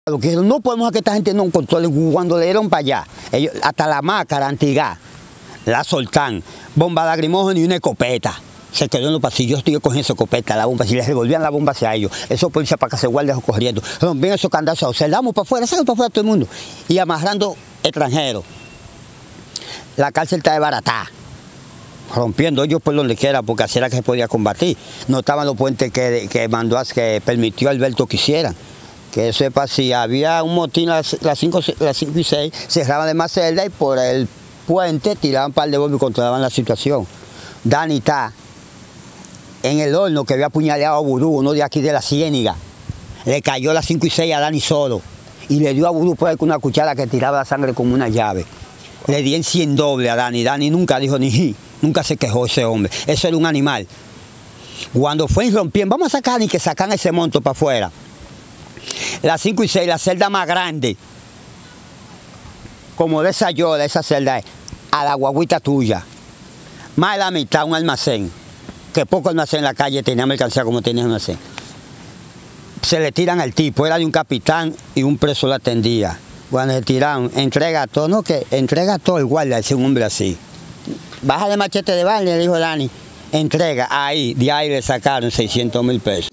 Lo que no podemos que esta gente no controle. Cuando le dieron para allá, ellos, hasta la máscara antigás, la soltan, bomba lacrimógena y una escopeta. Se quedó en los pasillos, yo con esa escopeta, la bomba, si les revolvían la bomba hacia ellos, esos policías para que se guarden corriendo, rompían esos candazos, se damos para afuera, salen para afuera todo el mundo, y amarrando extranjeros. La cárcel está desbaratada, rompiendo ellos por donde quiera, porque así era que se podía combatir. No estaban los puentes que permitió Alberto que hicieran. Que sepa, si había un motín a las 5 y 6, cerraban de más celda y por el puente tiraban un par de bombas y controlaban la situación. Dani está en el horno que había apuñaleado a Vudú, uno de aquí de la Ciénaga. Le cayó a las 5 y 6 a Dani solo y le dio a Vudú por ahí con una cuchara que tiraba la sangre como una llave. Le di en 100 doble a Dani. Dani nunca dijo ni ji, nunca se quejó ese hombre. Eso era un animal. Cuando fue y rompieron, vamos a sacar y que sacan ese monto para afuera. Las 5 y 6, la celda más grande, como de esa yola, esa celda es a la guaguita tuya. Más de la mitad, un almacén, que poco almacén en la calle tenía mercancía como tenía almacén. Se le tiran al tipo, era de un capitán y un preso lo atendía. Cuando se tiraron, entrega todo, no que entrega todo el guardia, ese un hombre así. Baja de machete de baile, le dijo Dani, entrega, ahí, de ahí le sacaron 600,000 pesos.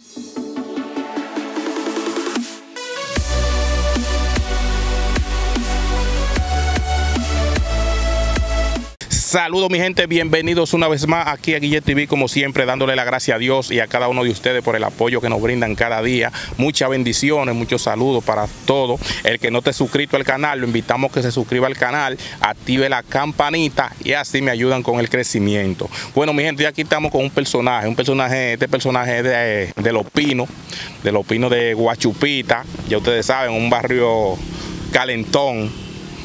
Saludos mi gente, bienvenidos una vez más aquí a Guillet TV, como siempre dándole la gracia a Dios y a cada uno de ustedes por el apoyo que nos brindan cada día. Muchas bendiciones, muchos saludos para todos. El que no esté suscrito al canal, lo invitamos a que se suscriba al canal, active la campanita y así me ayudan con el crecimiento. Bueno mi gente, ya aquí estamos con un personaje, este personaje de Los Pinos, de Guachupita, ya ustedes saben, un barrio calentón.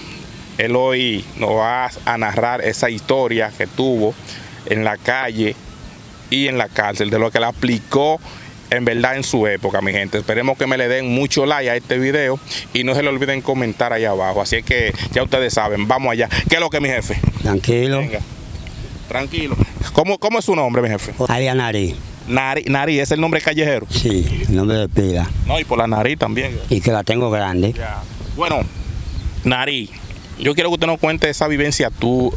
Él hoy nos va a narrar esa historia que tuvo en la calle y en la cárcel, de lo que le aplicó en verdad en su época, mi gente. Esperemos que me le den mucho like a este video y no se le olviden comentar ahí abajo. Así que ya ustedes saben, vamos allá. ¿Qué es lo que mi jefe? Tranquilo. Venga, tranquilo. ¿Cómo es su nombre, mi jefe? Arias Nariz. Nariz, ¿es el nombre callejero? Sí, el nombre de pila. No, y por la nariz también. Y que la tengo grande. Ya. Bueno, Nariz, yo quiero que usted nos cuente esa vivencia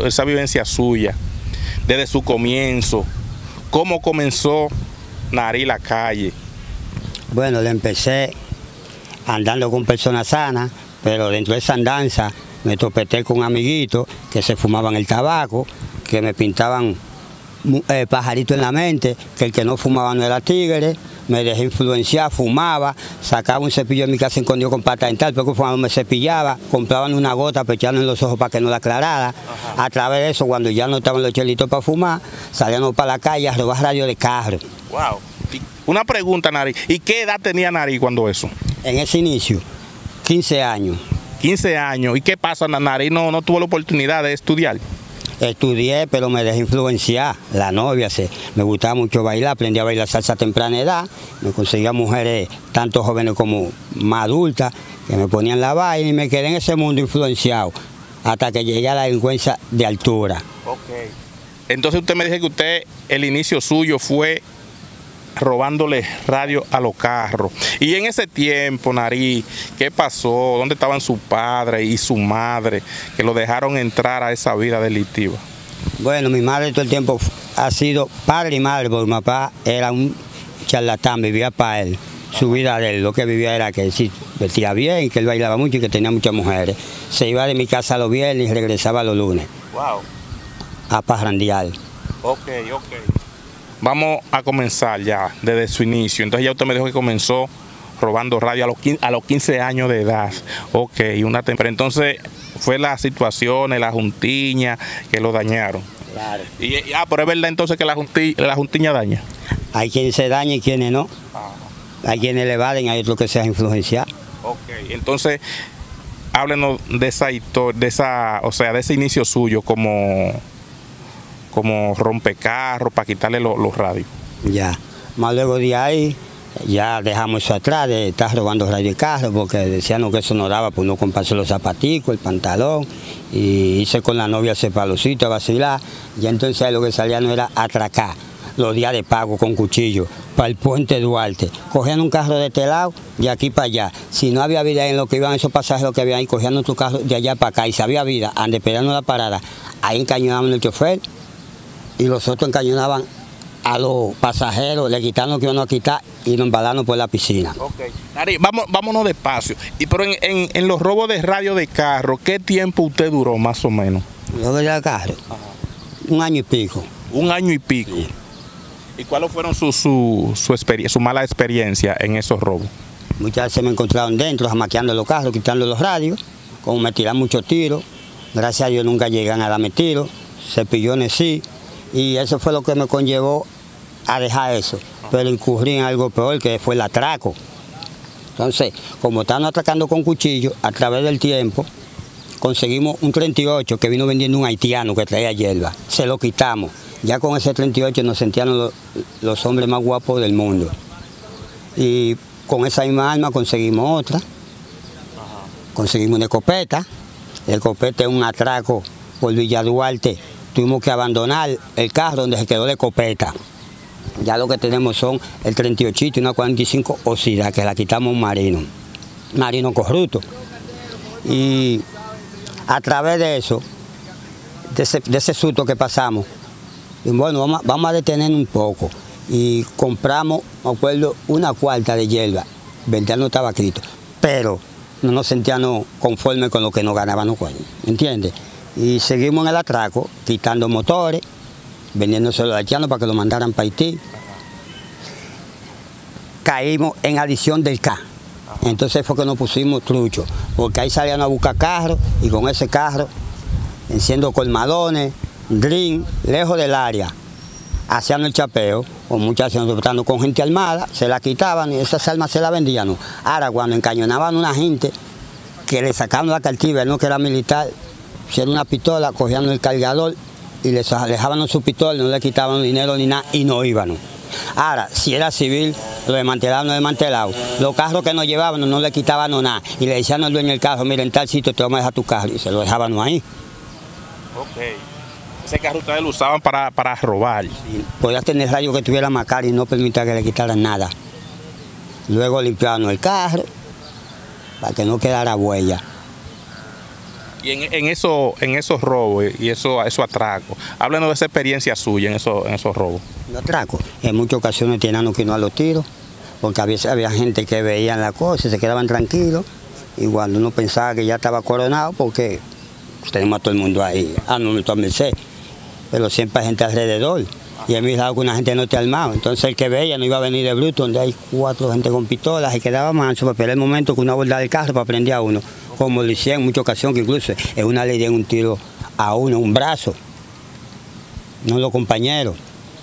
suya, desde su comienzo. ¿Cómo comenzó Nariz la calle? Bueno, le empecé andando con personas sanas, pero dentro de esa andanza me topete con amiguitos que se fumaban el tabaco, que me pintaban pajaritos en la mente, que el que no fumaba no era tigre. Me dejé influenciar, fumaba, sacaba un cepillo en mi casa escondido con pata dental, porque cuando me cepillaba, compraban una gota para echarle en los ojos para que no la aclarara. Ajá. A través de eso, cuando ya no estaban los chelitos para fumar, salíamos para la calle a robar radio de carro. Wow. Una pregunta, Nariz, ¿y qué edad tenía Nariz cuando eso? En ese inicio, 15 años. 15 años, ¿y qué pasa? Nariz no tuvo la oportunidad de estudiar. Estudié, pero me dejé influenciar. La novia, me gustaba mucho bailar, aprendí a bailar salsa a temprana edad. Me conseguía mujeres, tanto jóvenes como más adultas, que me ponían la vaina y me quedé en ese mundo influenciado hasta que llegué a la delincuencia de altura. Okay. Entonces usted me dice que el inicio suyo fue robándole radio a los carros. Y en ese tiempo, Nariz, ¿qué pasó? ¿Dónde estaban su padre y su madre que lo dejaron entrar a esa vida delictiva? Bueno, mi madre todo el tiempo ha sido padre y madre, porque mi papá era un charlatán, vivía para él. Su vida de él, lo que vivía era que él sí vestía bien, que él bailaba mucho y que tenía muchas mujeres. Se iba de mi casa los viernes y regresaba los lunes. Wow. A parrandear. Ok. Vamos a comenzar ya desde su inicio. Entonces ya usted me dijo que comenzó robando radio a los 15 años de edad. Ok, pero entonces fue las situaciones, las juntiñas que lo dañaron. Claro. Pero es verdad entonces que la juntiña daña. Hay quienes se dañan y quienes no. Hay quienes le valen, hay otros que se han influenciado. Ok, entonces háblenos de esa historia, de ese inicio suyo como rompecarros para quitarle los radios. Ya, más luego de ahí ya dejamos eso atrás de estar robando radio y carro, porque decían que eso no daba por no comprarse los zapaticos, el pantalón, y hice con la novia ese palocito a vacilar, y entonces lo que salía no era atracar, los días de pago con cuchillo, para el puente Duarte. Cogían un carro de este lado, de aquí para allá. Si no había vida en lo que iban esos pasajeros que habían ahí, cogían otro carro de allá para acá. Y si había vida, ande esperando la parada, ahí encañonaban el chofer y los otros encañonaban a los pasajeros, le quitaron lo que iban a quitar y nos embalaron por la piscina. Okay. Nari, vámonos despacio. Pero en los robos de radio de carro, ¿qué tiempo usted duró más o menos? Robo de carro, 1 año y pico. 1 año y pico. Sí. ¿Y cuáles fueron su mala experiencia en esos robos? Muchas veces me encontraron dentro, jamaqueando los carros, quitando los radios, como me tiran muchos tiros. Gracias a Dios nunca llegan a darme tiros, cepillones sí. Y eso fue lo que me conllevó a dejar eso. Pero incurrí en algo peor, que fue el atraco. Entonces, como estaban atracando con cuchillo, a través del tiempo, conseguimos un 38 que vino vendiendo un haitiano que traía hierba. Se lo quitamos. Ya con ese 38 nos sentíamos los hombres más guapos del mundo. Y con esa misma arma conseguimos otra. Conseguimos una escopeta. La escopeta es un atraco por Villa Duarte. Tuvimos que abandonar el carro donde se quedó la escopeta. Ya lo que tenemos son el 38 y una 45 oxida, que la quitamos a un marino corrupto. Y a través de eso, de ese susto que pasamos, bueno, vamos a detener un poco. Y compramos, me acuerdo, una cuarta de hierba. Vendiendo estaba escrito, pero no nos sentíamos conformes con lo que nos ganábamos, ¿entiendes? Y seguimos en el atraco, quitando motores, vendiéndoselo a haitianos para que lo mandaran para Haití. Caímos en adición del K. Entonces fue que nos pusimos truchos, porque ahí salían a buscar carros y con ese carro, enciendo colmadones, green, lejos del área, hacían el chapeo, o muchas veces nosotros con gente armada, se la quitaban y esas armas se las vendían. Ahora, cuando encañonaban a una gente que le sacaban la cartilla, no que era militar, si era una pistola, cogían el cargador y les alejaban su pistola, no le quitaban dinero ni nada y no iban. Ahora, si era civil, lo desmantelaban, no desmantelaban. Los carros que nos llevaban no le quitaban nada y le decían al dueño del carro, mira, en tal sitio te vamos a dejar tu carro y se lo dejaban ahí. Ok. Ese carro ustedes lo usaban para robar. Sí, podía tener rayos que tuviera macar y no permitía que le quitaran nada. Luego limpiaban el carro para que no quedara huella. Y en esos robos y esos atracos, háblenos de esa experiencia suya en esos robos. Los atracos, en muchas ocasiones tenían que ir a los tiros, porque a veces había gente que veían la cosa y se quedaban tranquilos, y cuando uno pensaba que ya estaba coronado, porque tenemos a todo el mundo ahí, a nuestra merced, pero siempre hay gente alrededor, y he mirado que una gente no te armado, entonces el que veía no iba a venir de bruto, donde hay 4 gente con pistolas, y quedaba manso para esperar el momento que uno abordara el carro para prender a uno, como lo hicieron en muchas ocasiones, que incluso en una le dieron un tiro a uno, un brazo, no los compañeros.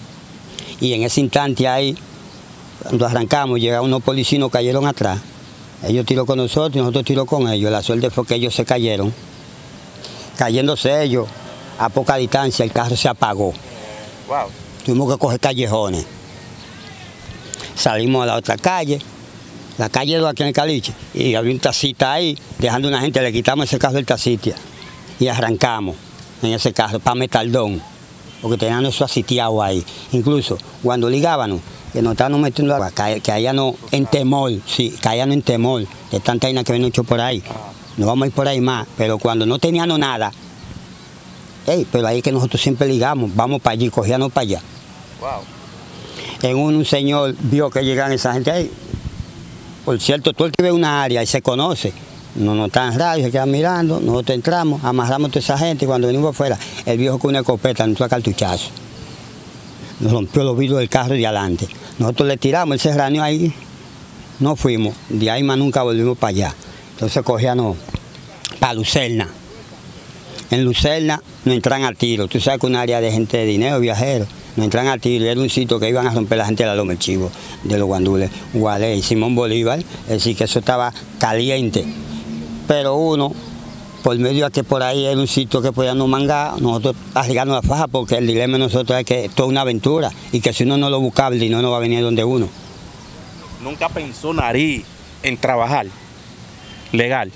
Y en ese instante ahí, cuando arrancamos, llegaron unos policías, nos cayeron atrás. Ellos tiró con nosotros y nosotros tiró con ellos. La suerte fue que ellos se cayeron. Cayéndose ellos, a poca distancia, el carro se apagó. Wow. Tuvimos que coger callejones. Salimos a la otra calle, la calle 2 aquí en el Caliche, y había un tacita ahí, dejando una gente, le quitamos ese carro del tacita y arrancamos en ese carro para Metaldón, porque tenían eso asitiado ahí. Incluso cuando ligábamos, que nos estaban metiendo agua, caían en temor, sí, caían en temor de tanta vaina que ven hecho por ahí. Nos vamos a ir por ahí más, pero cuando no tenían nada, pero ahí es que nosotros siempre ligamos, vamos para allí, cogíamos para allá. Wow. En un señor vio que llegaban esa gente ahí. Por cierto, tú el que ve una área y se conoce, no nos están en radio, se quedan mirando, nosotros entramos, amarramos a toda esa gente y cuando venimos afuera, el viejo con una escopeta nos entró a cartuchazo. Nos rompió los vidrios del carro de adelante. Nosotros le tiramos, él se raneó ahí, no fuimos, de ahí más nunca volvimos para allá. Entonces cogíamos para Lucerna. En Lucerna nos entran a tiro, tú sabes que es un área de gente de dinero, viajeros. Nos entran a tiro, era un sitio que iban a romper la gente de la Loma del Chivo, de los guandules, Gualey, Simón Bolívar, es decir, que eso estaba caliente. Pero uno, por medio de que por ahí era un sitio que podíamos mangar, nosotros arriesgamos la faja, porque el dilema de nosotros es que es toda una aventura, y que si uno no lo buscaba, el dinero no va a venir donde uno. ¿Nunca pensó Nari en trabajar legal?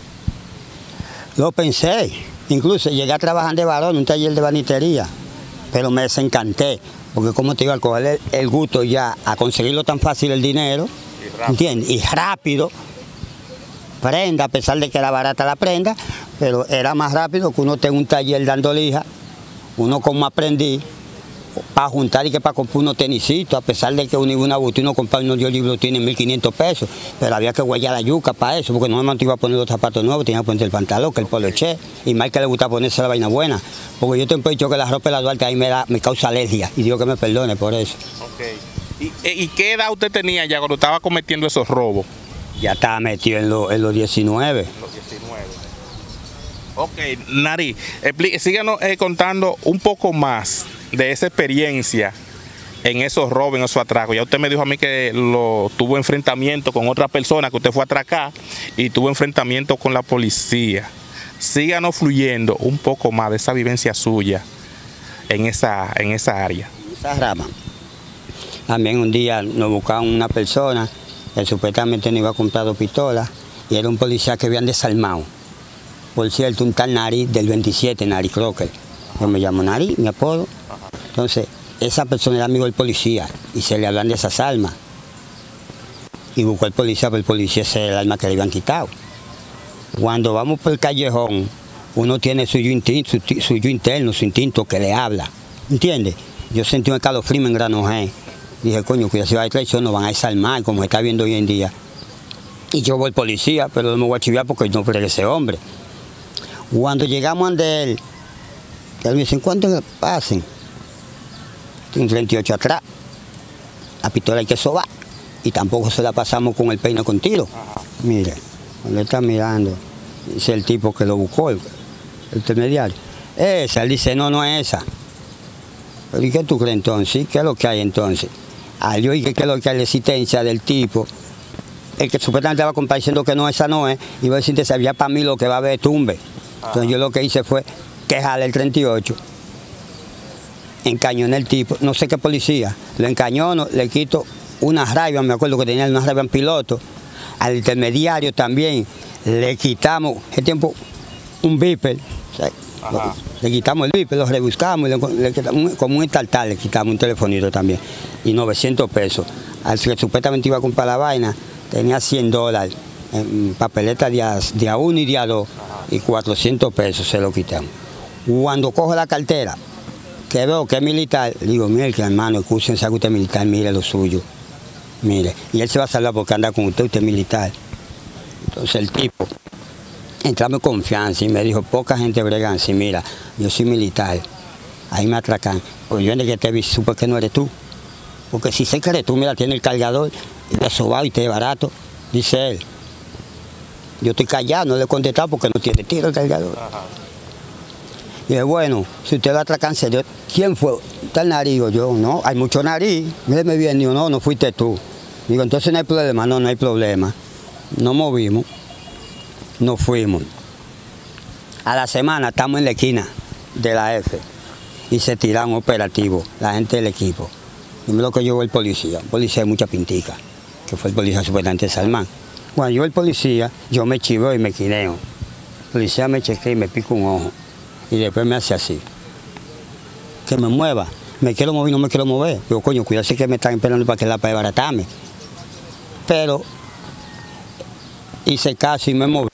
Lo pensé, incluso llegué a trabajar de varón en un taller de banitería. Pero me desencanté, Porque como te digo, al coger el gusto ya a conseguirlo tan fácil el dinero, ¿entiendes? Y rápido, prenda, a pesar de que era barata la prenda, pero era más rápido que uno tenga un taller dando lija, uno como aprendiz, para juntar y que para comprar unos tenisitos, a pesar de que uno iba a una boutique, uno compraba unos libros, tiene 1.500 pesos, pero había que guayar la yuca para eso, porque no me iba a poner los zapatos nuevos, tenía que poner el pantalón, que el poloché, y más que le gusta ponerse la vaina buena, porque yo te he dicho que la ropa de la Duarte ahí me causa alergia, y digo que me perdone por eso. Okay. ¿Y qué edad usted tenía ya cuando estaba cometiendo esos robos? Ya estaba metido en los 19. Ok, Nari, síganos contando un poco más de esa experiencia en esos robos, en esos atracos. Ya usted me dijo a mí que tuvo enfrentamiento con otra persona, que usted fue a atracar y tuvo enfrentamiento con la policía. Síganos fluyendo un poco más de esa vivencia suya en esa área. Esa rama. También un día nos buscaban una persona que supuestamente nos iba a comprar 2 pistolas y era un policía que habían desarmado. Por cierto, un tal Nari del 27, Nari Crocker. Yo me llamo Nari, mi apodo. Entonces, esa persona era amigo del policía y se le hablan de esas armas. Y buscó al policía, pero el policía ese era el arma que le habían quitado. Cuando vamos por el callejón, uno tiene su yo interno, su instinto que le habla. ¿Entiendes? Yo sentí un escalofrío en Granojé. Dije, coño, cuidado, si va a traición, nos van a desarmar, como se está viendo hoy en día. Y yo voy al policía, pero no me voy a chiviar porque no fregué ese hombre. Cuando llegamos ante él me dicen, ¿cuánto pasen? Tiene 38 atrás. La pistola hay que sobar. Y tampoco se la pasamos con el peine con tiro. Mire, cuando está mirando, dice el tipo que lo buscó, el intermediario. Esa, él dice, no, no es esa. Pero ¿y qué tú crees entonces? ¿Qué es lo que hay entonces? Yo dije que es lo que hay la existencia del tipo, el que supuestamente estaba compareciendo que no, esa no es, y va a decir, sabía para mí lo que va a haber tumbe. Entonces yo lo que hice fue quejarle el 38, encañoné el tipo, no sé qué policía, lo encañono, le quito una Ray-Ban, me acuerdo que tenía una Ray-Ban piloto, al intermediario también le quitamos, ese tiempo, un Viper, le quitamos el Viper, lo rebuscamos, le quitamos, como un estartal le quitamos un telefonito también, y 900 pesos. Al que supuestamente iba a comprar la vaina, tenía $100 en papeleta de A1 y de A2, y 400 pesos se lo quitamos. Cuando cojo la cartera, que veo que es militar, digo, mire, que hermano, escúchense que usted es militar, mire lo suyo, mire. Y él se va a salvar porque anda con usted es militar. Entonces el tipo entramos en confianza y me dijo, poca gente brega así, mira, yo soy militar, ahí me atracan. Pues yo en el que te vi, supe que no eres tú. Porque si sé que eres tú, mira, tiene el cargador, y le sobado y te es barato, dice él. Yo estoy callado, no le he contestado porque no tiene tiro el cargador. Y dije, bueno, si usted lo atracan, ¿quién fue? ¿Está el Nariz? Digo yo, no, hay mucho nariz. Míreme bien, digo, no, no fuiste tú. Digo, entonces no hay problema, no hay problema. Nos movimos, nos fuimos. A la semana estamos en la esquina de la F y se tira un operativo, la gente del equipo. Primero que llegó el policía de mucha pintica, que fue el policía supuestamente de Salmán. Cuando llegó el policía, yo me chiveo y me quineo. El policía me chequea y me pica un ojo. Y después me hace así. Que me mueva. Me quiero mover y no me quiero mover. Digo, coño, cuidado, que me están esperando para que la para desbaratarme. Pero hice caso y me moví.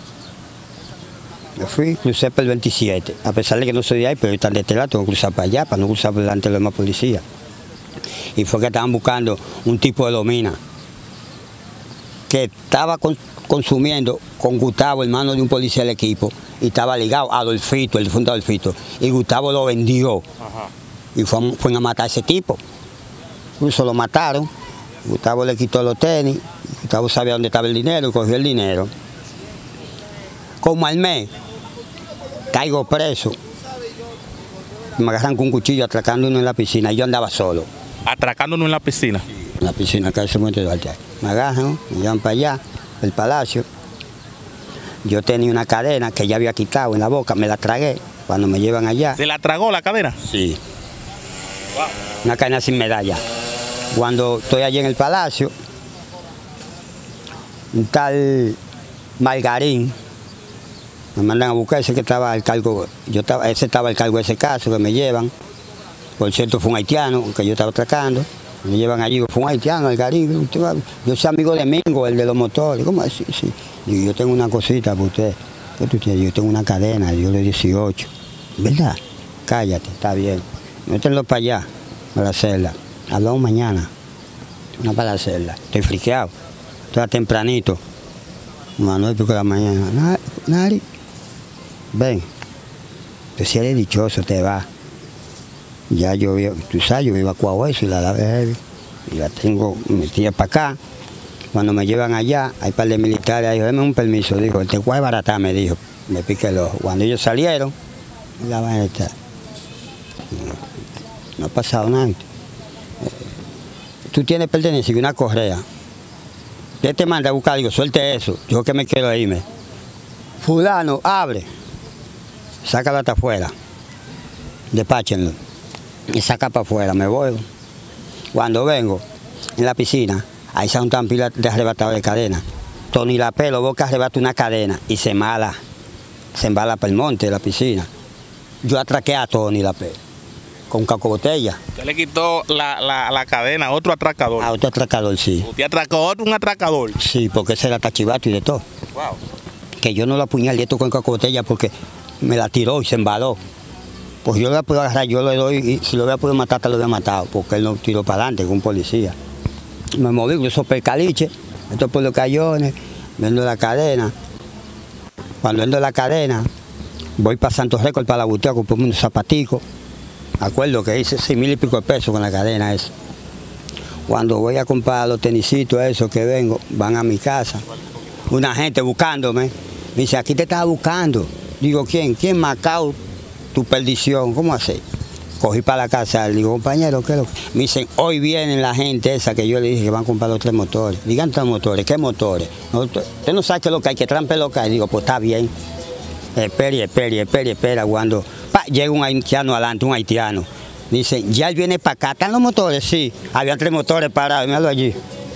Me fui, crucé por el 27. A pesar de que no soy de ahí, pero están de este lado, tengo que cruzar para allá, para no cruzar por delante de los demás policías. Y fue que estaban buscando un tipo de domina que estaba consumiendo con Gustavo, hermano de un policía del equipo, y estaba ligado a Adolfito, el difunto Adolfito, y Gustavo lo vendió. Y fueron a matar a ese tipo. Incluso lo mataron, Gustavo le quitó los tenis, Gustavo sabía dónde estaba el dinero y cogió el dinero. Como al mes, caigo preso, me agarran con un cuchillo atracando uno en la piscina, y yo andaba solo. ¿Atracándonos en la piscina? En la piscina, acá en ese momento de Duarte. Me agarran, me llevan para allá, el palacio. Yo tenía una cadena que ya había quitado en la boca, me la tragué cuando me llevan allá. ¿Se la tragó la cadena? Sí. Wow. Una cadena sin medalla. Cuando estoy allí en el palacio, un tal Margarín, me mandan a buscar, ese que estaba al cargo, ese estaba al cargo de ese caso que me llevan. Por cierto, fue un haitiano que yo estaba atracando. Me llevan allí, fue un haitiano al Caribe. Yo soy amigo de Mingo, el de los motores. ¿Cómo así? Sí. Digo, yo tengo una cosita para usted. ¿Qué tú tienes? Yo tengo una cadena, yo de 18. ¿Verdad? Cállate, está bien. Mételo para allá, para la celda. Hablamos mañana. Una para la celda. Estoy friqueado. Estoy tempranito. 9:00 de la mañana. Nari, ven. Tú si eres dichoso, te vas. Ya yo, tú sabes, yo vivo a Cuauhtémoc y la heavy. Y la tengo metida para acá. Cuando me llevan allá, hay un par de militares, dijo, deme un permiso, dijo, te voy a baratar, me dijo. Me piqué el ojo. Cuando ellos salieron, la vaina está. No ha pasado nada. Tú tienes pertenencia y una correa. ¿Qué te manda a buscar? Digo, suelte eso. Yo que me quiero irme. Fulano, abre. Sácalo hasta afuera. Despáchenlo. Y saca para afuera, me voy. Cuando vengo en la piscina, ahí se un pila de arrebatado de cadena. Tony la pelo, vos que arrebata una cadena y se embala para el monte de la piscina. Yo atraqué a Tony la pelo con cacobotella. Usted le quitó la cadena a otro atracador. A otro atracador, sí. ¿Usted atracó a un atracador? Sí, porque ese era tachivato y de todo. Wow. Que yo no lo apuñalé esto con cacobotella porque me la tiró y se embaló. Pues yo lo voy a poder agarrar, yo le doy, y si lo voy a poder matar, te lo voy a matar, porque él no tiró para adelante con un policía. Me moví, yo soy el caliche, esto por los cayones, vendo la cadena. Cuando vendo la cadena, voy para Santos Récord, para la boutique, comprarme unos zapaticos. Acuerdo que hice 6,000 y pico de pesos con la cadena esa. Cuando voy a comprar los tenisitos, esos que vengo, van a mi casa. Una gente buscándome, me dice, aquí te estaba buscando. Digo, ¿quién? ¿Quién Macao? Tu perdición, ¿cómo así? Cogí para la casa, le digo, compañero, ¿qué es lo que? Me dicen, hoy vienen la gente esa que yo le dije que van a comprar los 3 motores. Digan 3 motores, ¿qué motores? No, usted no sabe qué es lo que hay, que trampe lo que hay. Digo, pues está bien. Espera. Cuando llega un haitiano adelante, un haitiano. Dicen, ya él viene para acá, ¿están los motores? Sí, había 3 motores parados, míralo allí.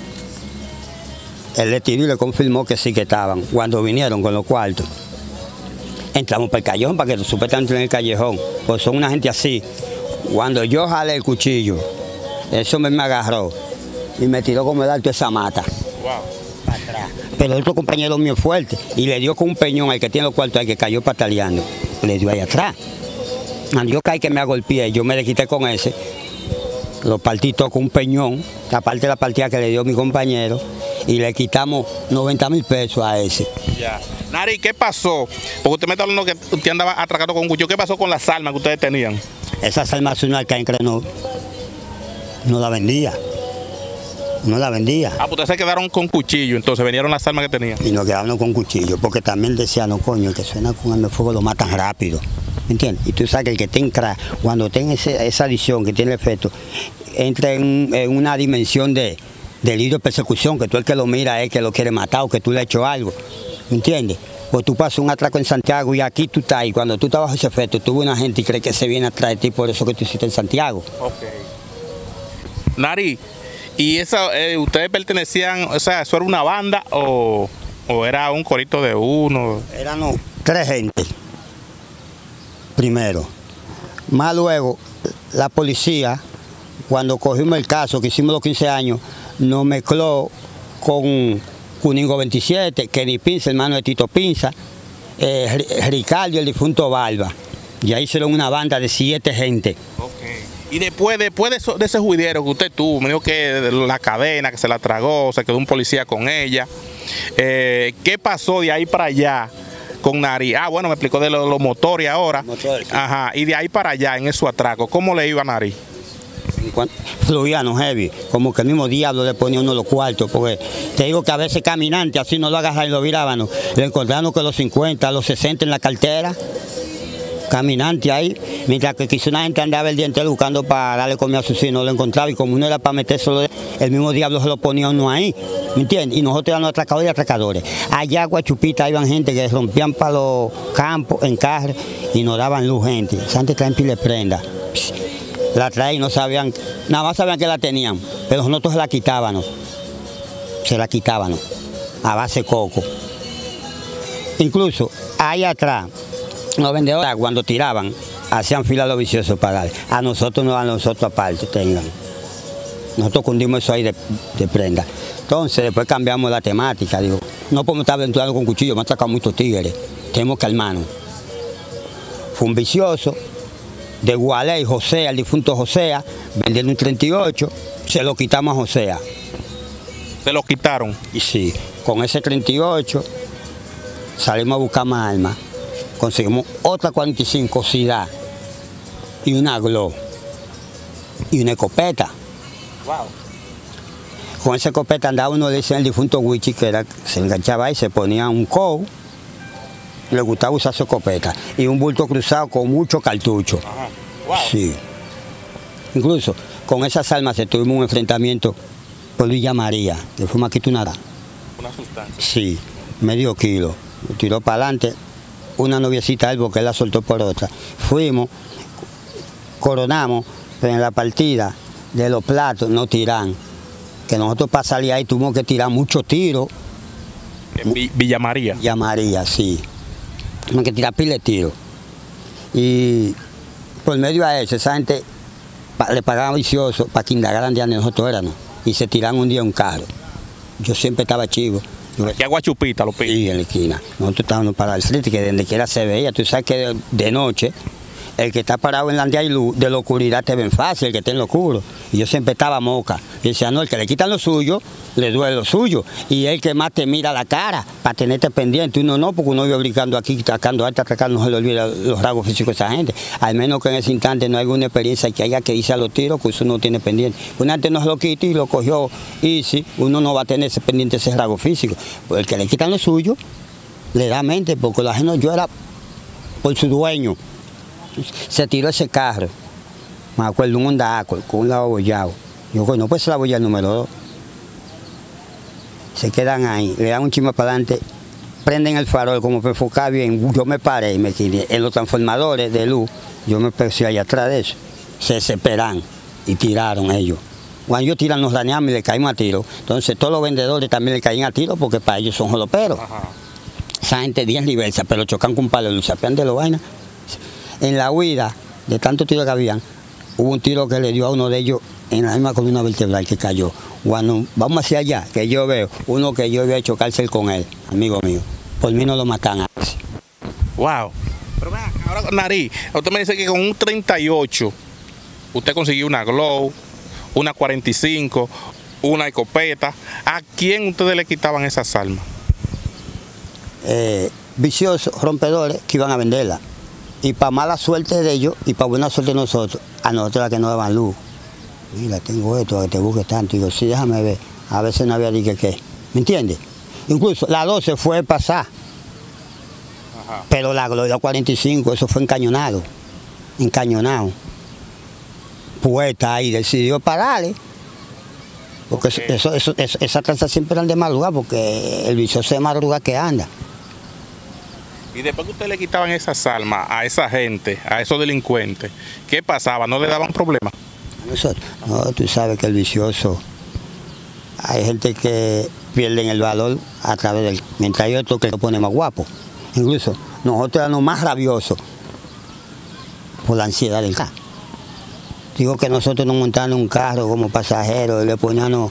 Él le tiró y le confirmó que sí que estaban, cuando vinieron con los cuartos. Entramos para el callejón, para que supuestamente en el callejón, pues son una gente así. Cuando yo jalé el cuchillo, eso me agarró y me tiró como el alto esa mata. Wow. Para atrás. Pero otro compañero mío fuerte y le dio con un peñón al que tiene los cuartos ahí, que cayó pataleando. Le dio ahí atrás. Cuando yo caí que me agolpeé, yo me le quité con ese. Lo partí todo con un peñón, aparte de la partida que le dio mi compañero, y le quitamos 90,000 pesos a ese. Ya. Nari, ¿qué pasó? Porque usted me está hablando que usted andaba atracando con un cuchillo. ¿Qué pasó con las armas que ustedes tenían? Esas armas una alcancre no la vendía. No la vendía. Ah, pues ustedes se quedaron con cuchillo, entonces vinieron las armas que tenían. Y nos quedamos con cuchillo, porque también decían, no coño, el que suena con arma de fuego lo matan rápido. ¿Me entiendes? Y tú sabes que el que te entra, cuando tenga esa adición que tiene efecto, entra en una dimensión de delirio de persecución, que tú el que lo mira es que lo quiere matar o que tú le has hecho algo. ¿Me entiendes? Pues tú pasas un atraco en Santiago y aquí tú estás ahí. Cuando tú estás bajo ese efecto, tú ves una gente y cree que se viene atrás de ti por eso que tú hiciste en Santiago. Ok. Nari, ¿y ustedes pertenecían, o sea, eso era una banda o era un corito de uno? Éramos 3 gente. Primero. Más luego, la policía, cuando cogimos el caso, que hicimos los 15 años, nos mezcló con Cuningo 27, Kenny Pinza, hermano de Tito Pinza, Ricardo y el difunto Barba. Y ahí hicieron una banda de 7 gente. Okay. Y después de ese juidero que usted tuvo, me dijo que la cadena, que se la tragó, se quedó un policía con ella. ¿Qué pasó de ahí para allá con Nari? Ah, bueno, me explicó de los motores ahora. Motores, sí. Ajá, y de ahí para allá, en esos atracos, ¿cómo le iba a Nari? Fluiano heavy, como que el mismo diablo le ponía uno los cuartos, porque te digo que a veces caminante, así no lo agarran y lo viraban, le encontraron con los 50, los 60 en la cartera, caminante ahí, mientras que quizá una gente andaba el día entero buscando para darle comida a sus hijos, no lo encontraba, y como uno era para meterse, el mismo diablo se lo ponía uno ahí, ¿me entiendes? Y nosotros éramos atracadores y atracadores. Allá Guachupita iban gente que rompían para los campos en carro y nos daban luz gente, antes traen pile prenda. La traían y no sabían, nada más sabían que la tenían, pero nosotros se la quitábamos a base de coco. Incluso ahí atrás, los vendedores cuando tiraban, hacían fila los viciosos para darle. A nosotros no, a nosotros aparte, tengan. Nosotros cundimos eso ahí de prenda. Entonces, después cambiamos la temática. Digo, no podemos estar aventurando con cuchillos, me han sacado muchos tigres. Tenemos que armarnos. Fue un vicioso de Gualey, José, el difunto José, vendiendo un 38, se lo quitamos a José. ¿Se lo quitaron? Y sí, con ese 38 salimos a buscar más armas. Conseguimos otra 45 Sidá y una Glock y una escopeta. Wow. Con esa escopeta andaba uno, le decían el difunto Wichi, que era, se enganchaba ahí, se ponía un cow, le gustaba usar su escopeta, y un bulto cruzado con muchos cartuchos. Ajá. Wow. Sí. Incluso con esas armas tuvimos un enfrentamiento por Villa María, que fue maquitunada. Una sustancia. Sí, medio kilo. Lo tiró para adelante una noviecita él porque él la soltó por otra. Fuimos, coronamos, pero en la partida de los platos no tiran. Que nosotros para salir ahí tuvimos que tirar muchos tiros. En Villa María. Villa María, sí. Tuvimos que tirar pile de tiros. Y por medio a eso, esa gente le pagaban vicioso para que indagaran de donde nosotros éramos. Y se tiraron un día un carro. Yo siempre estaba chivo. Aquí a Guachupita, lo pide. Sí, en la esquina. Nosotros estábamos para el frente, que donde quiera se veía. Tú sabes que de noche, el que está parado en la de luz, de la oscuridad te ven fácil, el que está en lo oscuro. Y yo siempre estaba moca. Y decía, no, el que le quitan lo suyo, le duele lo suyo. Y el que más te mira la cara, para tenerte pendiente. Uno no, porque uno vive brincando aquí, atacando, no se le olvida los rasgos físicos de esa gente. Al menos que en ese instante no hay alguna experiencia que haya que irse a los tiros, pues uno no tiene pendiente. Una gente no se lo quita y lo cogió easy, uno no va a tener ese pendiente, ese rasgo físico. Pues el que le quitan lo suyo, le da mente, porque la gente yo era por su dueño. Se tiró ese carro, me acuerdo, un Honda Accord con un lado abollado. Yo, no puede ser la boya el número 2. Se quedan ahí, le dan un chisme para adelante, prenden el farol como para enfocar bien. Yo me paré y me quedé en los transformadores de luz, yo me puse allá atrás de eso. Se desesperan y tiraron ellos. Cuando ellos tiran, nos dañamos y le caímos a tiro. Entonces todos los vendedores también le caían a tiro porque para ellos son joloperos. Esa gente 10 libertad, pero chocan con un palo de luz, se apean de los vainas. En la huida, de tantos tiros que habían, hubo un tiro que le dio a uno de ellos en la misma columna vertebral que cayó. Cuando vamos hacia allá, que yo veo, uno que yo iba a chocarse con él, amigo mío, por mí no lo matan a ese. Wow. Pero vean, ahora, Nariz, usted me dice que con un 38, usted consiguió una Glock, una 45, una escopeta. ¿A quién ustedes le quitaban esas armas? Viciosos, rompedores, que iban a venderla. Y para mala suerte de ellos y para buena suerte de nosotros, a nosotros la que nos daban luz. Mira, tengo esto, que te busques tanto. Y digo, sí, déjame ver. A veces no había dicho qué. ¿Me entiendes? Incluso la 12 fue pasar. Ajá. Pero la 45, eso fue encañonado. Encañonado. Puesta ahí, decidió pararle. Porque esa tranza siempre eran de madrugada, porque el vicioso de madrugada que anda. Y después que ustedes le quitaban esas armas a esa gente, a esos delincuentes, ¿qué pasaba? ¿No le daban problemas? No, tú sabes que el vicioso, hay gente que pierden el valor a través del... Mientras hay otros que lo ponen más guapo. Incluso nosotros éramos más rabiosos por la ansiedad del carro. Digo que nosotros nos montábamos en un carro como pasajeros y le poníamos...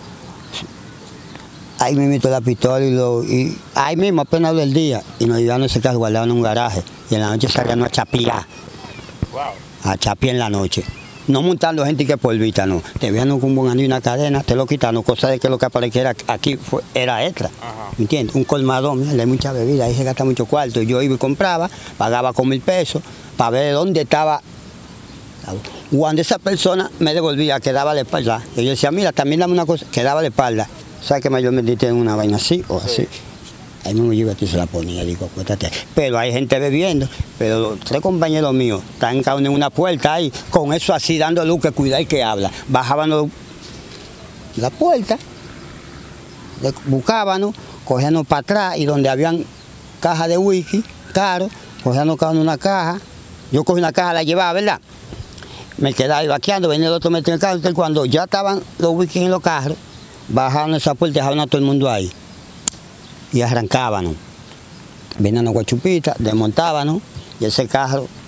Ahí mismo la pistola y ahí mismo apenas del día y nos llevaban ese carro guardado en un garaje y en la noche salíamos a chapear. Wow. A chapear en la noche. No montando gente que polvita, no. Te veían con un buen anillo y una cadena, te lo quitaron, cosa de que lo que apareciera aquí era extra. ¿Me entiendes? Un colmadón, mira, hay mucha bebida, ahí se gasta mucho cuarto. Yo iba y compraba, pagaba con 1000 pesos para ver dónde estaba. Cuando esa persona me devolvía, quedaba la espalda. Y yo decía, mira, también dame una cosa, quedaba la espalda. ¿Sabes que mayormente tienen una vaina así o así? Sí. Ahí mismo yo y se la ponía, digo, acuéstate. Pero hay gente bebiendo, pero los 3 compañeros míos están cada uno en una puerta ahí, con eso así, dando luz, que cuida y que habla. Bajábamos la puerta, buscábamos, cogíamos para atrás y donde habían cajas de whisky, caro, cogíamos cada uno una caja. Yo cogí una caja, la llevaba, ¿verdad? Me quedaba ahí vaqueando, venía el otro metido en el carro. Entonces, cuando ya estaban los whisky en los carros, bajaban esa puerta y dejaban a todo el mundo ahí. Y arrancábamos. Venían a Guachupita, desmontábamos y ese carro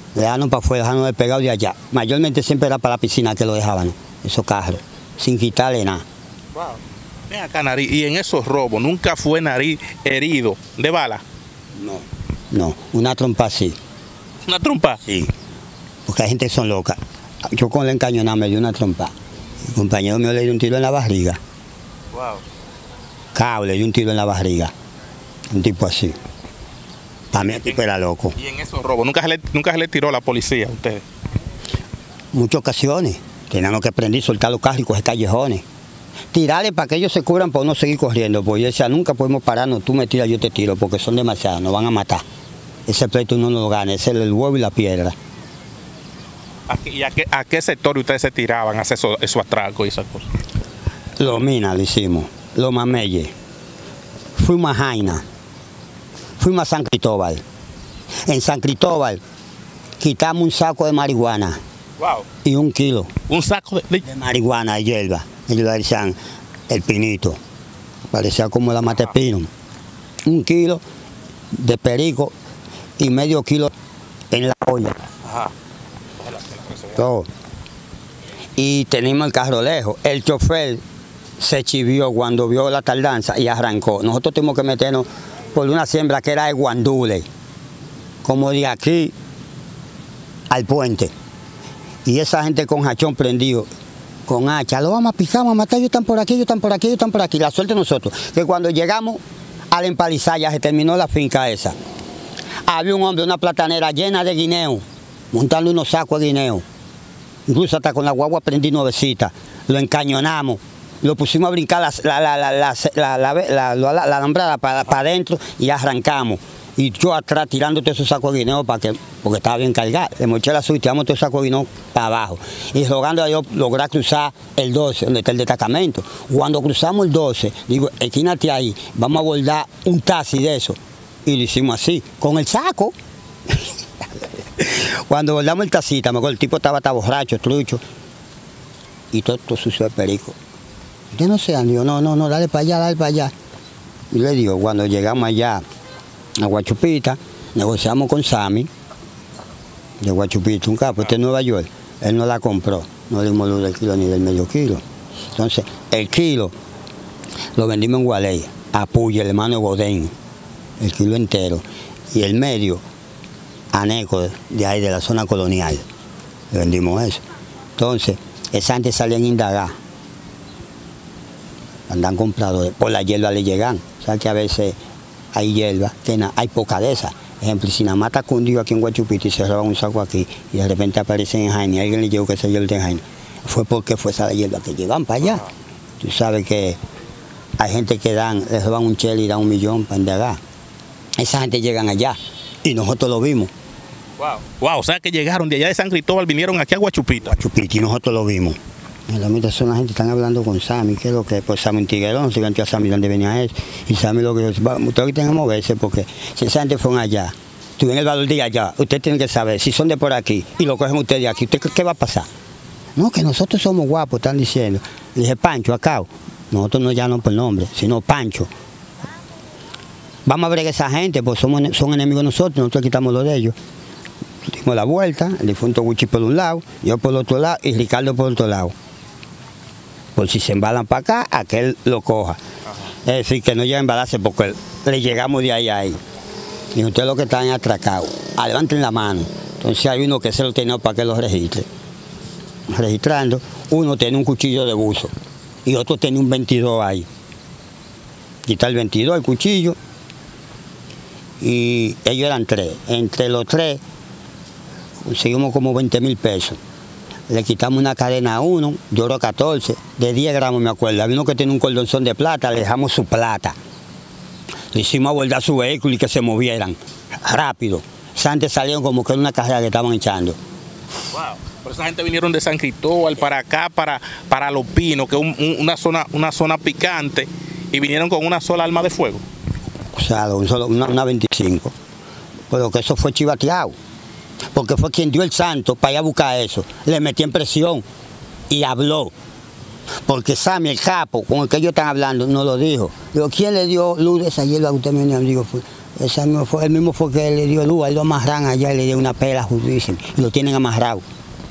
dejaron para afuera, dejaron despegado de allá. Mayormente siempre era para la piscina que lo dejaban, esos carros, sin quitarle nada. Wow. Ven acá, Nariz, y en esos robos, ¿nunca fue Nariz herido de bala? No, una trompa sí. ¿Una trompa? Sí, porque hay gente que son locas. Yo con la encañonada me dio una trompa. El compañero mío le dio un tiro en la barriga. Wow. Cao le dio un tiro en la barriga. Un tipo así. Para mí el tipo era loco. ¿Y en esos robos, nunca se le tiró la policía a ustedes? Muchas ocasiones. Teníamos que prender, soltar los carros y coger callejones. Tirarle para que ellos se cubran para no seguir corriendo. Porque yo decía, nunca podemos pararnos, tú me tiras, yo te tiro, porque son demasiados, nos van a matar. Ese pleito uno no lo gana, ese es el huevo y la piedra. ¿Y a qué sector ustedes se tiraban a hacer esos atracos y esas cosas? Los Minas lo hicimos, los Mameyes. Fuimos a Jaina, fuimos a San Cristóbal. En San Cristóbal quitamos un saco de marihuana. Wow. Y 1 kilo. Un saco de Marihuana, de hierba. Ellos le decían el pinito. Parecía como la matepino. 1 kilo de perico y medio kilo en la olla. Ajá. Todo. Y tenemos el carro lejos. El chofer se chivió cuando vio la tardanza y arrancó. Nosotros tuvimos que meternos por una siembra que era de guandule, como de aquí al puente. Y esa gente con hachón prendido, con hacha, lo vamos a picar, vamos a matar, ellos están por aquí, ellos están por aquí, ellos están por aquí. La suerte de nosotros, que cuando llegamos a la empalizada ya se terminó la finca esa. Había un hombre, una platanera llena de guineo, montando unos sacos de guineo. Incluso hasta con la guagua prendí nuevecita. Lo encañonamos, lo pusimos a brincar la alambrada para adentro y arrancamos. Y yo atrás tirando todos esos sacos de guineo porque estaba bien cargado. Le moché la suya y tiramos todos esos sacos de guineo para abajo. Y rogando a Dios lograr cruzar el 12, donde está el destacamento. Cuando cruzamos el 12, digo, esquínate ahí, vamos a abordar un taxi de eso. Y lo hicimos así, con el saco. Cuando abordamos el taxista, me acuerdo, el tipo estaba borracho, trucho. Y todo sucio de perico. Yo no sé, digo, no, dale para allá, dale para allá. Y le digo, cuando llegamos allá a Guachupita, negociamos con Sammy, de Guachupita, un capo, este es Nueva York. Él no la compró, no le dimos del kilo ni del medio kilo. Entonces, el kilo lo vendimos en Gualey, a Puya, el hermano de Godén, el kilo entero. Y el medio, a Neco, de ahí, de la zona colonial. Le vendimos eso. Entonces, esa gente salía en indagar. Andan compradores, por la hierba le llegan. O sea que a veces hay hierba, hay poca de esas. Ejemplo, si nada más está cundido aquí en Guachupita y se roban un saco aquí y de repente aparecen en Jaina y alguien le llegó que se hierba de Jaina, fue porque fue esa hierba que llevan para allá. Tú sabes que hay gente que les roban un chel y dan 1 millón para indagar. Esa gente llegan allá y nosotros lo vimos. Wow, o sea que llegaron de allá de San Cristóbal, vinieron aquí a Guachupita. Guachupita y nosotros lo vimos. En la mitad son la gente, están hablando con Sammy, que es lo que, pues Sammy en Tiguerón, se ganó a Sammy donde venía él. Y Sammy lo que dijo, ustedes tienen que moverse porque si esa gente fueron allá, tuvieron el valor de allá, ustedes tienen que saber si son de por aquí y lo cogen ustedes de aquí, ¿usted qué va a pasar? No, que nosotros somos guapos, están diciendo. Le dije, Pancho, acá, nosotros no llamamos por nombre, sino Pancho. Vamos a ver a esa gente, pues son enemigos de nosotros quitamos lo de ellos. Dimos la vuelta, el difunto Gucci por un lado, yo por el otro lado y Ricardo por otro lado. Por si se embalan para acá, aquel lo coja. Ajá. Es decir, que no lleva a embalarse porque le llegamos de ahí a ahí. Y ustedes los que están atracados, levanten la mano. Entonces hay uno que se lo tiene para que lo registre. Registrando, uno tiene un cuchillo de buzo y otro tiene un 22 ahí. Quita el 22, el cuchillo, y ellos eran 3. Entre los 3 conseguimos como 20.000 pesos. Le quitamos una cadena a uno, de oro 14, de 10 gramos me acuerdo. Había uno que tiene un cordonzón de plata, le dejamos su plata. Le hicimos abordar su vehículo y que se movieran rápido. Antes salieron como que era una carrera que estaban echando. Wow. Pero esa gente vinieron de San Cristóbal para acá, para Los Pinos, que es una zona picante, y vinieron con una sola arma de fuego. O sea, una 25. Pero que eso fue chivateado. Porque fue quien dio el santo para ir a buscar eso. Le metí en presión y habló. Porque Sammy, el capo, con el que ellos están hablando, no lo dijo. Digo, ¿quién le dio luz de esa hierba que usted me dijo? Él mismo fue que le dio luz, él lo amarran allá y le dio una pela justísima. Y lo tienen amarrado.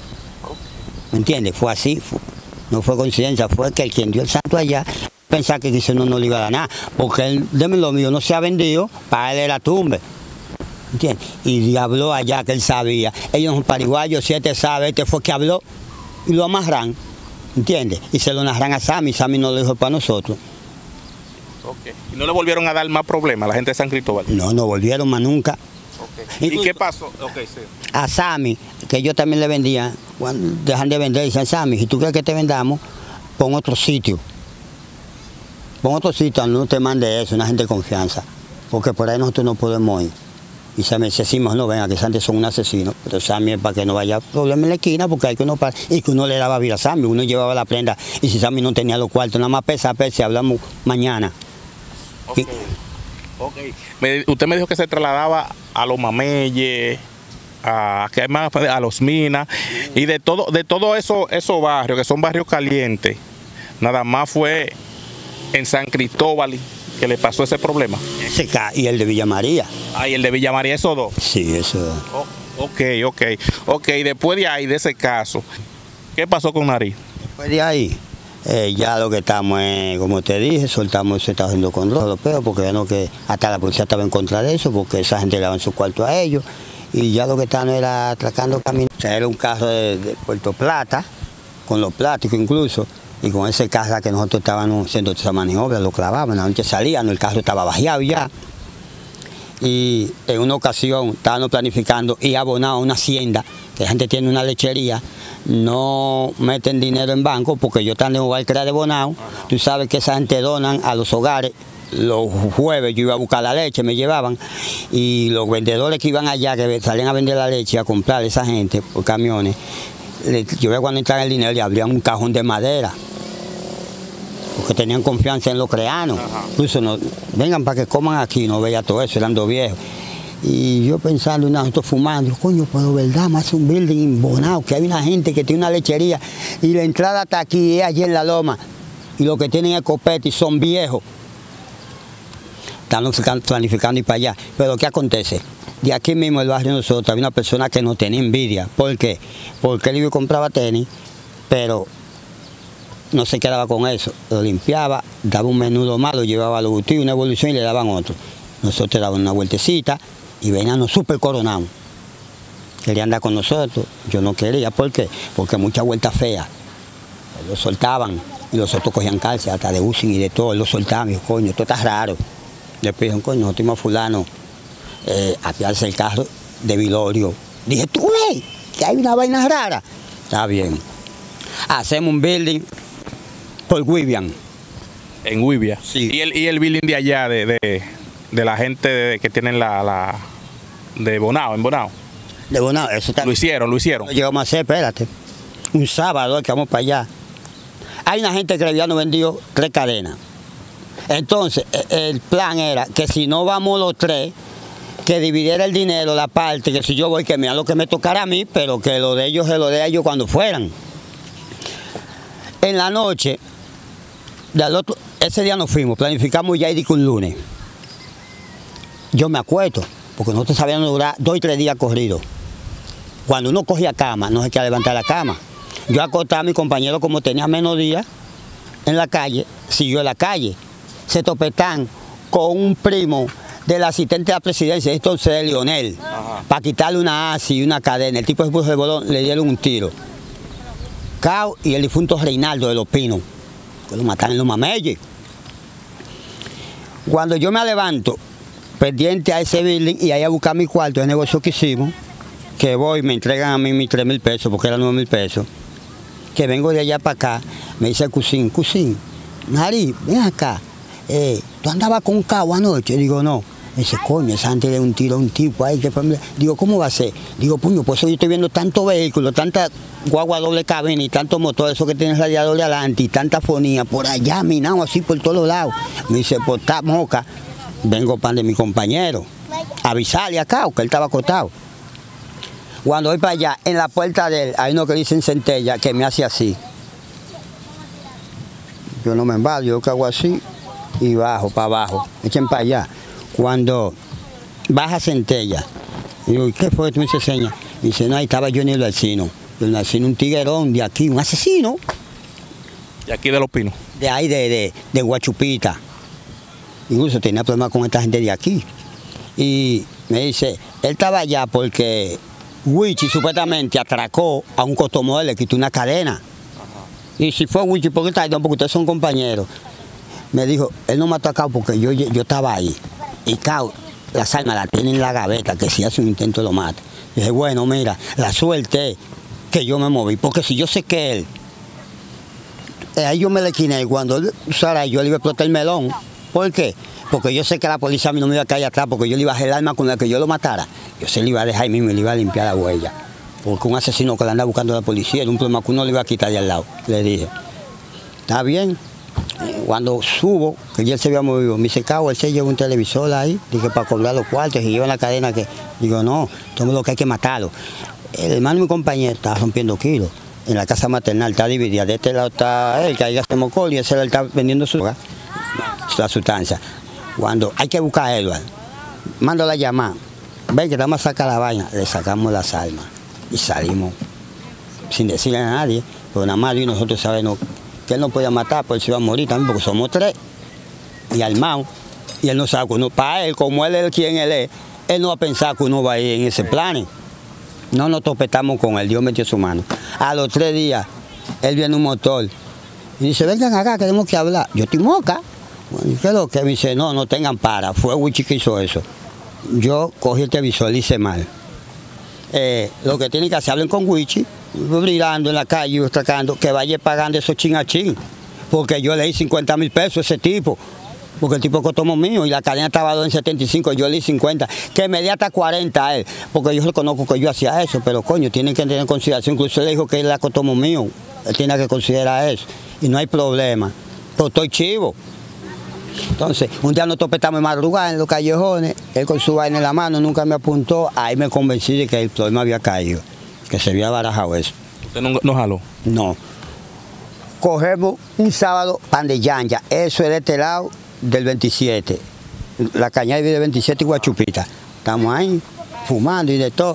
¿Me entiendes? Fue así, no fue coincidencia, fue que el quien dio el santo allá pensaba que dice no le iba a dar nada, porque él, de lo mío, no se ha vendido, para él era tumbe. ¿Entiendes? Y habló allá que él sabía. Ellos son pariguayos, si este sabe, este fue que habló y lo amarran. ¿Entiendes? Y se lo narran a Sammy, Sammy no lo dijo para nosotros. Okay. ¿Y no le volvieron a dar más problemas a la gente de San Cristóbal? No, no volvieron más nunca. Okay. ¿Y qué pasó? Okay, sí. A Sammy, que yo también le vendía, cuando dejan de vender, dicen, Sammy, si tú quieres que te vendamos, pon otro sitio. Pon otro sitio, no te mande eso, una gente de confianza. Porque por ahí nosotros no podemos ir. Y Sammy dice, sí, no venga, que esa gente son un asesino. Pero Sammy es para que no vaya problema en la esquina, porque hay que uno para. Y que uno le daba vida a Sammy, uno llevaba la prenda. Y si Sammy no tenía los cuartos, nada más pesa, hablamos mañana. Okay. Okay. Usted me dijo que se trasladaba a los Mameyes, a los Minas, y de todo esos barrios, que son barrios calientes, nada más fue en San Cristóbal que le pasó ese problema. Y el de Villa María. Ah, y el de Villa María, esos dos. Sí, eso. Ok, después de ahí, de ese caso, ¿qué pasó con Nariz? Después de ahí, ya lo que estamos es, como te dije, soltamos, se está haciendo con los peos, porque ya no que hasta la policía estaba en contra de eso, porque esa gente le daba en su cuarto a ellos, y ya lo que estaban era atracando caminos. O sea, era un carro de Puerto Plata, con los plásticos incluso, y con ese carro que nosotros estábamos haciendo esa maniobra, lo clavaban, la noche salían, el carro estaba bajeado ya. Y en una ocasión estábamos planificando ir abonado a una hacienda, que la gente tiene una lechería, no meten dinero en banco, porque yo estando en un hogar que era de Bonao, tú sabes que esa gente donan a los hogares. Los jueves yo iba a buscar la leche, me llevaban, y los vendedores que iban allá, que salían a vender la leche, a comprar a esa gente por camiones, yo veía cuando entraban el dinero y abrían un cajón de madera, porque tenían confianza en los creanos. Incluso no, vengan para que coman aquí, no veía todo eso, eran dos viejos. Y yo pensando, nosotros fumando, coño, pero verdad, más un building en Bonao, que hay una gente que tiene una lechería, y la entrada está aquí, es allí en la loma, y los que tienen escopeta y son viejos. Estamos planificando ir para allá. Pero ¿qué acontece? De aquí mismo el barrio de nosotros había una persona que nos tenía envidia. ¿Por qué? Porque él iba y compraba tenis, pero no se quedaba con eso. Lo limpiaba, daba un menudo más, lo llevaba a los gustillos, una evolución y le daban otro. Nosotros daban una vueltecita y venían súper coronados. Quería andar con nosotros, yo no quería. ¿Por qué? Porque muchas vueltas feas. Lo soltaban y los otros cogían cárcel, hasta de UCI y de todo, lo soltaban. Y yo, coño, esto está raro. Después dijeron, coño, nosotros fuimos a fulano a pillarse el carro de Vilorio. Dije, tú ves que hay una vaina rara. Está bien. Hacemos un building por Wibian. En Wibia. Sí. ¿Y el building de allá, de la gente que tienen de Bonao, en Bonao? De Bonao, eso está. Lo hicieron. Lo llegamos a hacer, espérate. Un sábado que vamos para allá. Hay una gente que le habían vendido 3 cadenas. Entonces, el plan era que si no vamos los 3, que dividiera el dinero, la parte, que si yo voy, que me da lo que me tocara a mí, pero que lo de ellos se lo dé a ellos cuando fueran. En la noche, ese día nos fuimos, planificamos ya y un lunes. Yo me acuerdo, porque nosotros sabíamos durar 2 y 3 días corridos. Cuando uno cogía cama, no se quería levantar la cama. Yo acostaba a mi compañero, como tenía menos días en la calle, siguió en la calle. Se topetán con un primo del asistente de la presidencia, entonces de Lionel, para quitarle una ASI y una cadena. El tipo se puso de bolón, le dieron un tiro. Cao y el difunto Reinaldo de Los Pinos, que lo mataron en los Mameyes. Cuando yo me levanto, pendiente a ese building y ahí a buscar mi cuarto de negocio que hicimos, que voy, me entregan a mí mis 3.000 pesos, porque eran 9.000 pesos, que vengo de allá para acá, me dice el Cusín, Nariz, ven acá. ¿Tú andabas con un cabo anoche? Digo, no. Me dice, coño, esa gente de un tiro a un tipo ahí. Digo, ¿cómo va a ser? Digo, puño, pues yo estoy viendo tantos vehículos, tanta guagua doble cabina y tantos motores, eso que tienen radiador de adelante y tanta fonía, por allá, minado así por todos lados. Me dice, pues está moca. Vengo pan de mi compañero. Avisarle acá, que él estaba acostado. Cuando voy para allá, en la puerta de él, hay uno que dicen centella, que me hace así. Yo no me embalo, yo que hago así y bajo, para abajo, echen para allá. Cuando baja Centella. Digo, ¿qué fue? Tú me dices señas. Dice, no, ahí estaba Johnny el Alcino. El Alcino, un tiguerón de aquí, un asesino. ¿De aquí de Los Pinos? De ahí, de Guachupita. Incluso tenía problemas con esta gente de aquí. Y me dice, él estaba allá porque Wichi supuestamente atracó a un cotomodelo, le quitó una cadena. Ajá. Y si fue Wichi, ¿por qué está ahí? No, porque ustedes son compañeros. Me dijo, él no me ha atacado porque yo estaba ahí. Y cao, las armas las tiene en la gaveta, que si hace un intento lo mata. Dije, bueno, mira, la suerte es que yo me moví, porque si yo sé que él, ahí yo me le quiné, cuando él usara, yo le iba a explotar el melón. ¿Por qué? Porque yo sé que la policía a mí no me iba a caer atrás, porque yo le iba a hacer el arma con la que yo lo matara. Yo se le iba a dejar ahí mismo y le iba a limpiar la huella. Porque un asesino que le anda buscando a la policía era un problema que uno le iba a quitar de al lado. Le dije, está bien. Cuando subo, que ya se había movido, me dice, él se lleva un televisor ahí, dije, para cobrar los cuartos, y lleva la cadena que... Digo, no, todo lo que hay que matarlo. El hermano de mi compañero está rompiendo kilos. En la casa maternal está dividida. De este lado está él, que ahí hace mocol, y ese lado está vendiendo la sustancia. Cuando hay que buscar a Edward, mando la llamada, ven que estamos a sacar la vaina, le sacamos las armas y salimos sin decirle a nadie, pero nada más y nosotros sabemos que él no podía matar, pues se iba a morir también, porque somos tres y armados, y él no sabe que uno, para él, como él es quien él es, él no va a pensar que uno va a ir en ese plan. No nos topetamos con él, Dios metió su mano. A los 3 días, él viene un motor y dice, vengan acá, tenemos que hablar. Yo estoy moca. Bueno, ¿qué es lo que? Me dice, no tengan para, fue Wichi que hizo eso. Yo cogí el televisor y hice mal. Lo que tienen que hacer, hablen con Wichi, brillando en la calle, sacando, que vaya pagando esos chin a chin. Porque yo le di 50.000 pesos a ese tipo. Porque el tipo costó mío y la cadena estaba en 75, yo le di 50, que me di hasta 40 a él, porque yo reconozco que yo hacía eso, pero coño, tienen que tener en consideración, incluso él le dijo que él la costó mío, él tiene que considerar eso, y no hay problema, pero estoy chivo. Entonces, un día nos topetamos en madrugada en los callejones, él con su vaina en la mano nunca me apuntó, ahí me convencí de que el problema había caído, que se había barajado eso. ¿Usted no jaló? No. Cogemos un sábado pan de yanja, eso es de este lado, del 27, la cañada vive del 27 y Guachupita. Estamos ahí fumando y de todo.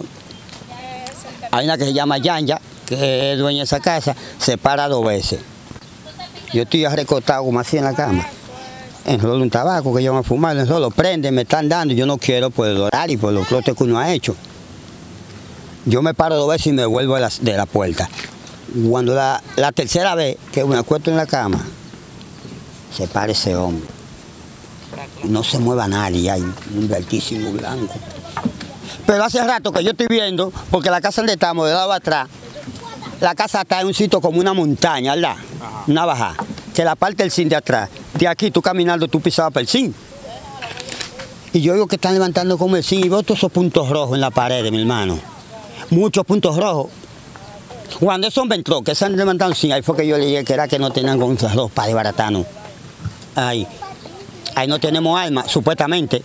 Hay una que se llama Yanja, que es dueña de esa casa, se para 2 veces. Yo estoy recostado como así en la cama. Enrolo un tabaco que yo me a fumar, enrolo, prende, me están dando, yo no quiero por el horario y por los clotes que uno ha hecho. Yo me paro 2 veces y me vuelvo de la puerta. Cuando la tercera vez que me acuesto en la cama, se para ese hombre. No se mueva nadie, hay un altísimo blanco. Pero hace rato que yo estoy viendo, porque la casa donde estamos, de lado atrás, la casa está en un sitio como una montaña, ¿verdad? Ajá. Una bajada, que la parte del zinc de atrás, de aquí tú caminando, tú pisabas por el zinc. Y yo digo que están levantando como el zinc y veo todos esos puntos rojos en la pared, mi hermano. Muchos puntos rojos. Cuando esos hombre entró, que se han levantado el zinc, ahí fue que yo le dije que era que no tenían con los para desbaratarnos. Ahí no tenemos armas, supuestamente.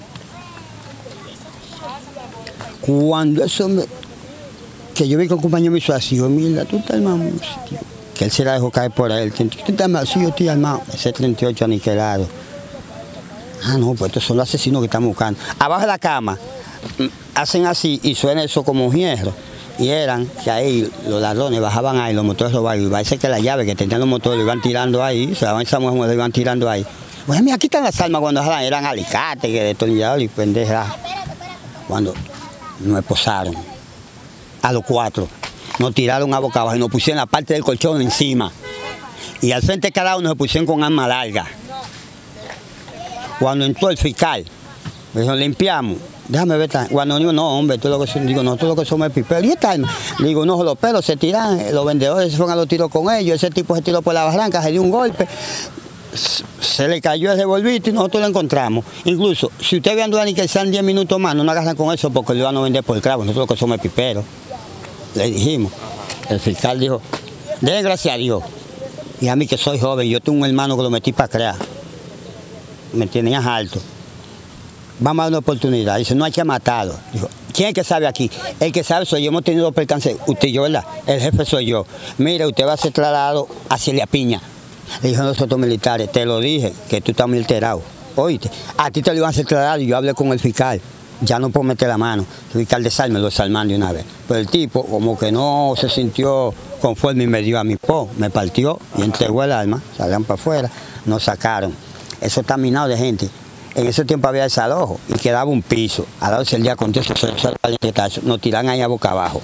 Cuando eso que yo vi que un compañero me hizo así, yo, mira, tú estás armado, que él se la dejó caer por ahí. ¿Tú estás armado? Sí, yo estoy armado. Ese 38 aniquilado. Ah, no, pues estos son los asesinos que estamos buscando. Abajo de la cama, hacen así y suena eso como un hierro. Y eran que ahí los ladrones bajaban ahí, los motores robados, y parece que la llave que tenían los motores lo iban tirando ahí, se daban esa mujer, lo iban tirando ahí. Pues mira, aquí están las armas cuando eran alicates, que destornilladores y pendejas. Cuando nos esposaron, a los 4, nos tiraron a boca abajo y nos pusieron la parte del colchón encima. Y al frente de cada uno se pusieron con arma larga. Cuando entró el fiscal, nos limpiamos. Déjame ver, cuando digo, no, hombre, tú lo que digo, nosotros lo que somos es pipero. ¿Y esta arma? Digo, no, los pelos se tiran, los vendedores se fueron a los tiros con ellos, ese tipo se tiró por la barranca, se dio un golpe, se le cayó el revolvito y nosotros lo encontramos. Incluso, si usted ve a ni que sean 10 minutos más, no nos agarran con eso porque le van a vender por el clavo, nosotros lo que somos es pipero. Le dijimos, el fiscal dijo, den gracias a Dios. Y a mí que soy joven, yo tengo un hermano que lo metí para crear, me tenías alto. Vamos a dar una oportunidad. Dice, no hay que matarlo. Dijo, ¿quién es que sabe aquí? El que sabe soy yo. Hemos tenido percances. Usted y yo, ¿verdad? El jefe soy yo. Mira, usted va a ser trasladado hacia la piña. Le dijo a nosotros militares, te lo dije, que tú estás muy alterado. Oíste, a ti te lo iban a hacer trasladado y yo hablé con el fiscal. ya no puedo meter la mano, tuve que al desarme, lo desarman de una vez. Pero el tipo como que no se sintió conforme y me dio a mi me partió y entregó el arma, salían para afuera, nos sacaron. Eso está minado de gente. En ese tiempo había desalojo y quedaba un piso. A la hora del día con eso, nos tiran ahí a boca abajo,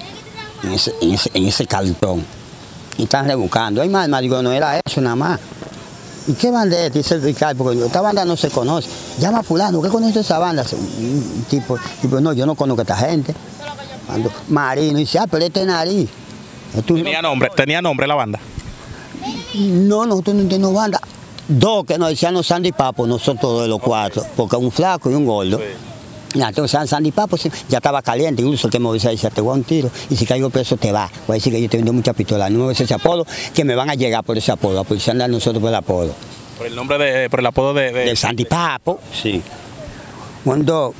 en ese cartón. Y están rebuscando. Hay más, digo, no era eso nada más. ¿Y qué banda es? Dice el fiscal, porque esta banda no se conoce. Llama a fulano, ¿qué conoce esa banda? Tipo, no, yo no conozco a esta gente. Marino, dice, pero este es Nariz. ¿Tenía nombre la banda? No, nosotros no tenemos banda. Dos que nos decían los Sandy Papo, nosotros de los cuatro, porque un flaco y un gordo. Ya, entonces Sandy Papo ya estaba caliente, incluso el que me dice, te voy a un tiro y si caigo preso te va. Voy a decir que yo te vendo muchas pistolas, no es ese apodo, que me van a llegar por ese apodo, a policía andar nosotros por el apodo. Por el nombre por el apodo de Sandy Papo, sí. Cuando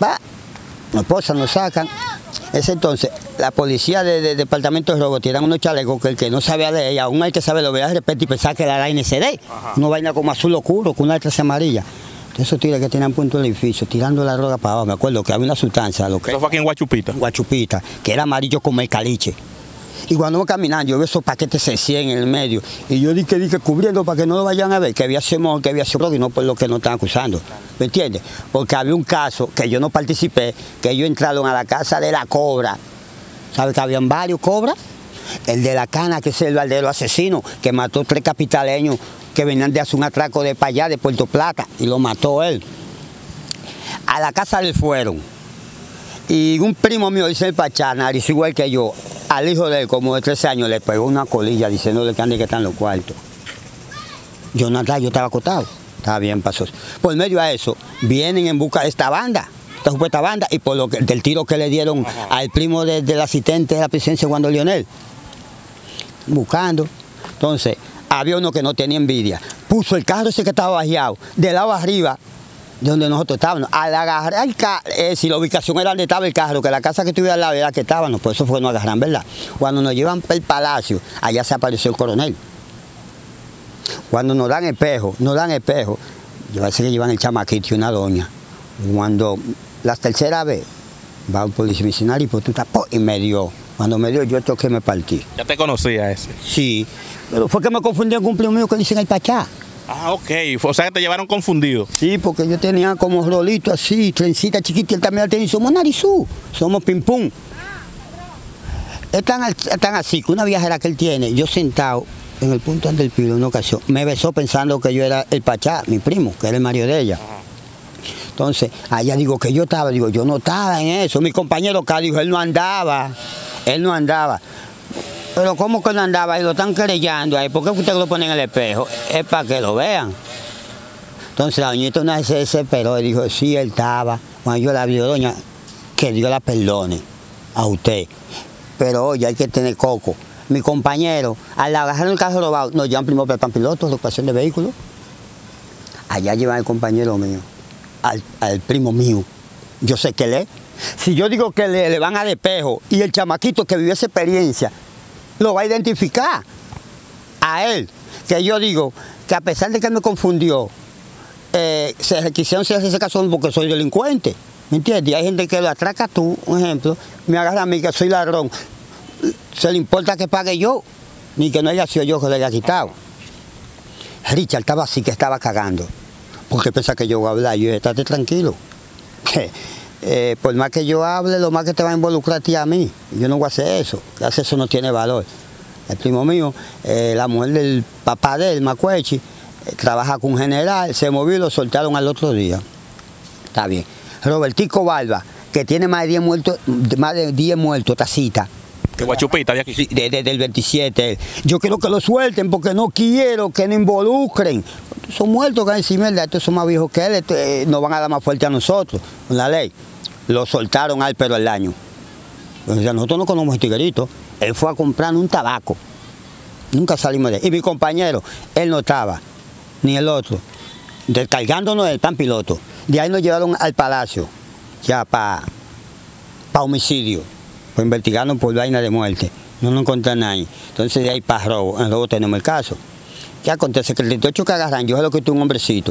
mi esposa nos sacan, ese entonces la policía del departamento de robo tiran unos chalecos que el que no sabe de ella, aún hay que saber lo vea de repente y pensar que era la NCD, una vaina como azul oscuro con una traza amarilla. Esos tigres que tenían punto el edificio, tirando la droga para abajo. Me acuerdo que había una sustancia. ¿Eso fue aquí en Guachupita? Guachupita, que era amarillo como el caliche. Y cuando iba caminando, yo veo esos paquetes de 100 en el medio. Y yo dije cubriendo para que no lo vayan a ver, que había semón, que había droga y no por lo que no están acusando. ¿Me entiendes? Porque había un caso que yo no participé, que ellos entraron a la casa de la cobra. ¿Sabes que habían varios cobras? El de la cana, que es el baldero asesino, que mató 3 capitaleños que venían de hacer un atraco de para allá, de Puerto Plata, y lo mató él. A la casa le fueron. Y un primo mío, dice el Pachá, Nariz igual que yo, al hijo de él, como de 13 años, le pegó una colilla diciéndole que ande que está en los cuartos. Yo estaba acostado. Estaba bien, pasó. Por medio de eso, vienen en busca de esta banda, esta supuesta banda, y por lo que, del tiro que le dieron al primo del asistente de la presidencia, Juan Leonel. Buscando. Entonces, había uno que no tenía envidia. Puso el carro ese que estaba bajeado, de lado arriba, de donde nosotros estábamos. Al agarrar el carro, si la ubicación era donde estaba el carro, que la casa que estuviera al lado era la que estábamos, por eso fue que nos agarran, ¿verdad? Cuando nos llevan para el palacio, allá se apareció el coronel. Cuando nos dan espejo, yo voy a decir que llevan el chamaquito y una doña. Cuando la tercera vez, va un policía medicinal y pues tú estás, y me dio. Cuando me dio, yo toqué, me partí. ¿Ya te conocía ese? Sí, pero fue que me confundí con un primo mío que dicen el Pachá. Ah, ok. O sea que te llevaron confundido. Sí, porque yo tenía como rolito así, trencita chiquita, y él también la tenía. Somos narizú, somos pim pum. Están así, que una viajera que él tiene, yo sentado en el punto del pilo en una ocasión, me besó pensando que yo era el Pachá, mi primo, que era el marido de ella. Entonces, allá digo que yo estaba, digo, yo no estaba en eso. Mi compañero acá dijo, él no andaba. Pero ¿cómo que no andaba? Y lo están querellando ahí. ¿Por qué usted lo pone en el espejo? Es para que lo vean. Entonces la doñita una vez se desesperó y dijo, sí, él estaba. Cuando yo la vi, doña, que Dios la perdone a usted. Pero oye, hay que tener coco. Mi compañero, al agarrar el carro robado, nos llevan primero para el Pampiloto, ocupación de vehículos. Allá llevan al compañero mío, al primo mío. Yo sé que él es. Si yo digo que le van a despejo y el chamaquito que vivió esa experiencia lo va a identificar a él, que yo digo que a pesar de que me confundió, se quisieron hacer ese caso porque soy delincuente, ¿me entiendes? Y hay gente que lo atraca tú, un ejemplo, me agarra a mí que soy ladrón, se le importa que pague yo, ni que no haya sido yo que le haya quitado. Richard estaba así que estaba cagando, porque piensa que yo voy a hablar, yo estate tranquilo. Por más que yo hable, lo más que te va a involucrar a ti y a mí. Yo no voy a hacer eso, hacer eso no tiene valor. El primo mío, la mujer del papá de él, Macuechi, trabaja con un general, se movió y lo soltaron al otro día. Está bien. Robertico Barba, que tiene más de 10 muertos, tacita. ¿De Guachupita de aquí? Sí, del 27. Yo quiero que lo suelten porque no quiero que nos involucren. Son muertos que encima de estos son más viejos que él, nos van a dar más fuerte a nosotros, con la ley. Lo soltaron al pero el año. Entonces, nosotros no conocemos el tiguerito. Él fue a comprar un tabaco. Nunca salimos de él. Y mi compañero, él no estaba, ni el otro. Descargándonos del Pampiloto. De ahí nos llevaron al palacio, ya para homicidio. Pues investigando por vaina de muerte. No nos encontraron nadie. Entonces de ahí para robo. En robo tenemos el caso. ¿Qué acontece? Que el 38 que agarran, yo sé lo que tuve un hombrecito.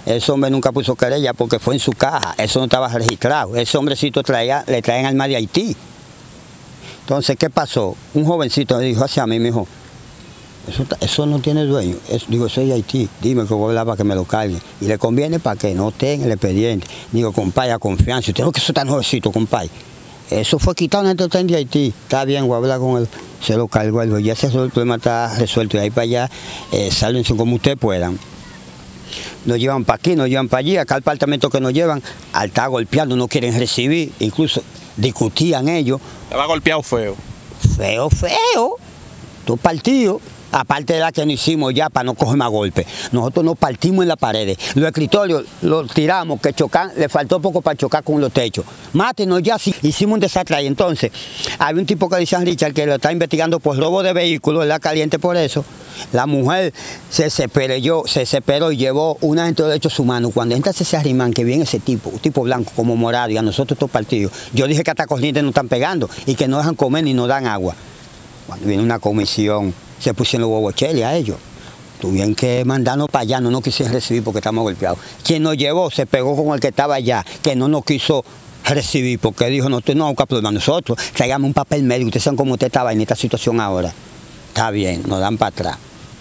Ese hombre nunca puso querella porque fue en su caja, eso no estaba registrado. Ese hombrecito le traían armas de Haití. Entonces, ¿qué pasó? Un jovencito me dijo hacia mí, me dijo, eso no tiene dueño. Digo, soy de Haití, dime que voy a hablar para que me lo carguen. Y le conviene para que no tenga el expediente. Digo, compadre, a confianza. Usted no que eso está nuevecito, compadre. Eso fue quitado en el de Haití. Está bien, voy a hablar con él. Se lo cargo a él. Ya el problema está resuelto. Y ahí para allá, sálvense como ustedes puedan. Nos llevan para aquí, nos llevan para allí. Acá al apartamento que nos llevan, al estar golpeando, no quieren recibir. Incluso discutían ellos. Estaba golpeado feo. Feo, feo. Todo partido. Aparte de la que no hicimos ya para no coger más golpes. Nosotros nos partimos en las paredes. Los escritorios los tiramos, que chocan, le faltó poco para chocar con los techos. Mátenos ya, sí. Hicimos un desastre ahí. Entonces, había un tipo que dice Richard que lo está investigando por robo de vehículos, él está caliente por eso. La mujer se desesperó y llevó un agente de derechos humanos. Cuando entra ese Arrimán, que viene ese tipo, un tipo blanco como morado, y a nosotros estos partidos, yo dije que hasta corrientes nos están pegando y que no dejan comer ni nos dan agua. Cuando viene una comisión, se pusieron los huevocheles a ellos. Tuvieron que mandarnos para allá, no nos quisieron recibir porque estamos golpeados. Quien nos llevó se pegó con el que estaba allá, que no nos quiso recibir porque dijo, no, usted no busca problema, nosotros traigamos un papel médico, ustedes saben cómo usted estaba en esta situación ahora. Está bien, nos dan para atrás.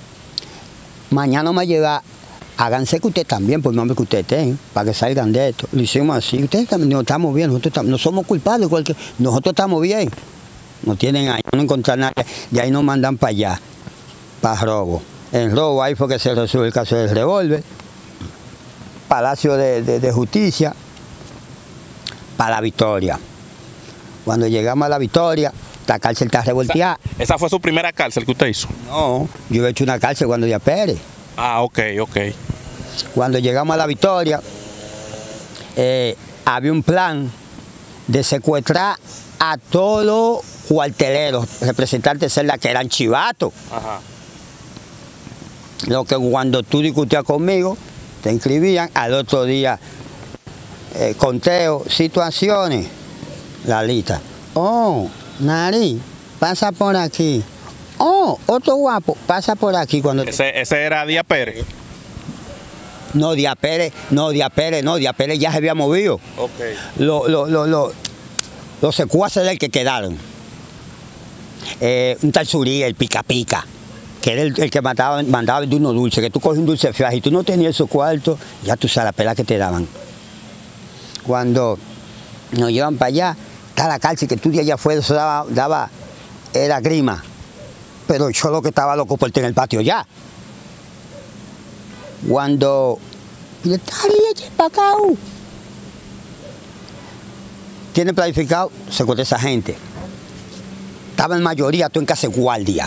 Mañana me llega, háganse que usted también, por el nombre que ustedes tengan, para que salgan de esto. Lo hicimos así, ustedes también, no estamos bien, no somos culpables, nosotros estamos bien. No tienen ahí, no encontrar nada, de ahí nos mandan para allá, para robo. En robo ahí fue que se resuelve el caso del revólver, Palacio de Justicia, para La Victoria. Cuando llegamos a La Victoria, la cárcel está revolteada. ¿Esa fue su primera cárcel que usted hizo? No, yo he hecho una cárcel cuando ya Pérez. Ah, ok. Cuando llegamos a La Victoria, había un plan de secuestrar a todos los cuarteleros, representantes de celda que eran chivatos. Ajá. Lo que cuando tú discutías conmigo, te inscribían, al otro día conteo, situaciones, la lista. Oh, Nariz, pasa por aquí. Oh, otro guapo, pasa por aquí. Cuando ¿Ese era Díaz Pérez? No, Díaz Pérez ya se había movido. Okay. Los secuaces del que quedaron. Un tal Surí, el pica pica, que era el que mandaba de unos dulces, que tú coges un dulce feo y tú no tenías esos cuartos, ya tú sabes la pela que te daban. Cuando nos llevan para allá, está la cárcel que tú de allá afuera, eso era grima. Pero yo lo que estaba loco por tener el patio ya. Cuando tiene planificado secuestrar a esa gente. Estaba en mayoría todo en casa de guardia.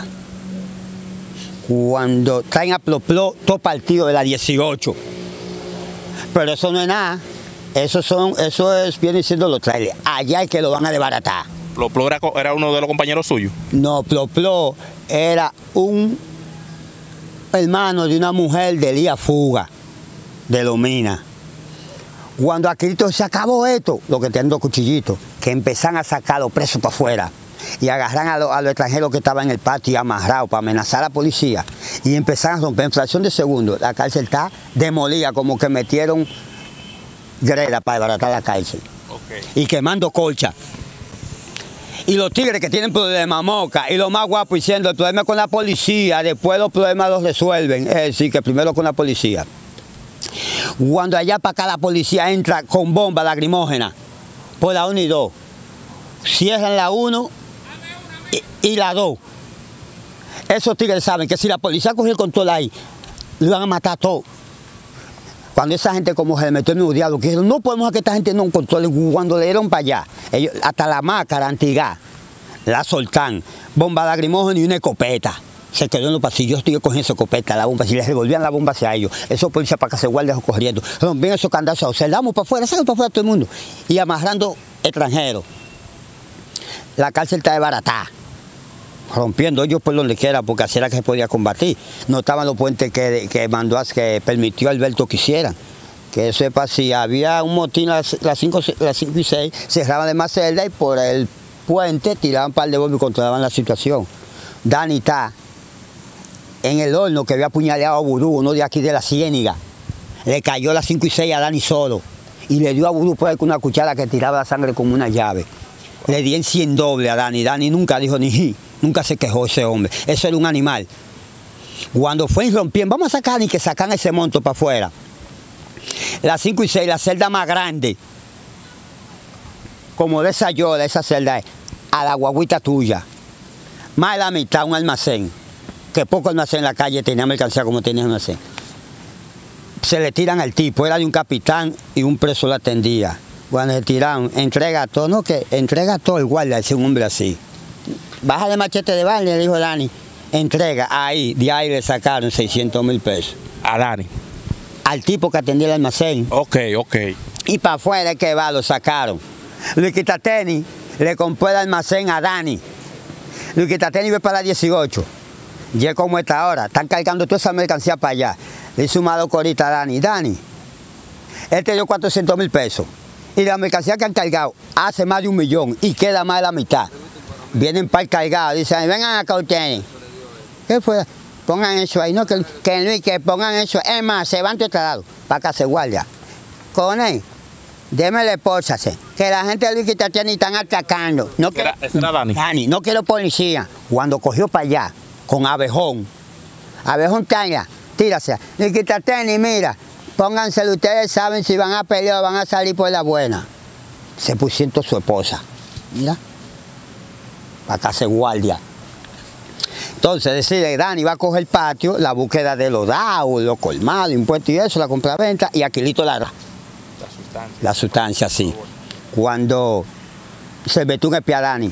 Cuando traen a Ploplo, todo partido de la 18. Pero eso no es nada. Viene siendo los trailers. Allá es que lo van a desbaratar. ¿Ploplo era uno de los compañeros suyos? No, Ploplo era un hermano de una mujer de Elías Fuga, de Lomina. Cuando a Cristo se acabó esto, lo que tienen dos cuchillitos, que empezaron a sacar a los presos para afuera y agarran a los extranjeros que estaban en el patio amarrados para amenazar a la policía y empezaron a romper en fracción de segundo. La cárcel está demolida, como que metieron greda para desbaratar la cárcel. Okay. Y quemando colcha. Y los tigres que tienen problemas, moca, y lo más guapo diciendo el problema con la policía, después los problemas los resuelven. Es decir, que primero con la policía. Cuando allá para acá la policía entra con bomba lacrimógena por la 1 y 2, cierran la 1 y la 2. Esos tigres saben que si la policía coge el control ahí, lo van a matar a todos. Cuando esa gente como se le metió en el diablo, que dijeron, no podemos que esta gente no controle. Cuando le dieron para allá, ellos, hasta la máscara antigá, la soltan, bomba lacrimógena y una escopeta. Se quedó en los pasillos, yo estoy con esa escopeta, la bomba, si les revolvían la bomba hacia ellos, esos policías para que se guarden corriendo, rompían esos candazos, se damos para afuera, salen para afuera todo el mundo, y amarrando extranjeros. La cárcel está desbaratada, rompiendo ellos por donde quiera, porque así era que se podía combatir. No estaban los puentes que permitió Alberto que hicieran. Que sepa, si había un motín a las 5 y 6, cerraban de más celda y por el puente tiraban un par de bombas y controlaban la situación. Dani está en el horno que había apuñaleado a Burú, uno de aquí de la Ciéniga. Le cayó las 5 y 6 a Dani solo. Y le dio a Vudú con una cuchara que tiraba la sangre como una llave. Le di en 100 doble a Dani. Dani nunca dijo ni ji. Nunca se quejó ese hombre. Eso era un animal. Cuando fue y rompieron, vamos a sacar y que sacan ese monto para afuera. Las 5 y 6, la celda más grande. Como de esa yola, esa celda es. A la guaguita tuya. Más de la mitad, un almacén. Que poco almacén en la calle tenía mercancía como tenía almacén. Se le tiran al tipo, era de un capitán y un preso lo atendía. Cuando se tiraron, entrega todo, no que entrega todo el guardia, decía un hombre así. Baja de machete de baile, le dijo Dani, entrega, ahí, de ahí le sacaron 600,000 pesos. A Dani. Al tipo que atendía el almacén. Ok. Y para afuera que va, lo sacaron. Luis Quitateni le compró el almacén a Dani. Luis Quitateni ve para la 18. Ya como está ahora, están cargando toda esa mercancía para allá. Le hizo un malo corita a Dani. Dani, él te dio 400,000 pesos. Y la mercancía que han cargado hace más de 1 millón y queda más de la mitad. Vienen para el cargado, dicen, vengan acá ustedes. ¿Qué fue? Pongan eso ahí, no que Luis, que pongan eso. Es más, se van de otro lado, para que se guardia. Con él, démele pórsase, que la gente de Luis Quitateni están atacando. No quiero, ¿Ese era Dani? Dani, no quiero policía. Cuando cogió para allá, con Abejón talla, tírase. Luis Quitateni, mira, pónganselo, ustedes saben si van a pelear o van a salir por la buena. Se pusieron su esposa, mira, para que se guardia. Entonces decide, Dani va a coger el patio, la búsqueda de los dados, los colmados, impuestos y eso, la compraventa, y Aquilito la sustancia. La sustancia, sí. Cuando se metió un espía a Dani,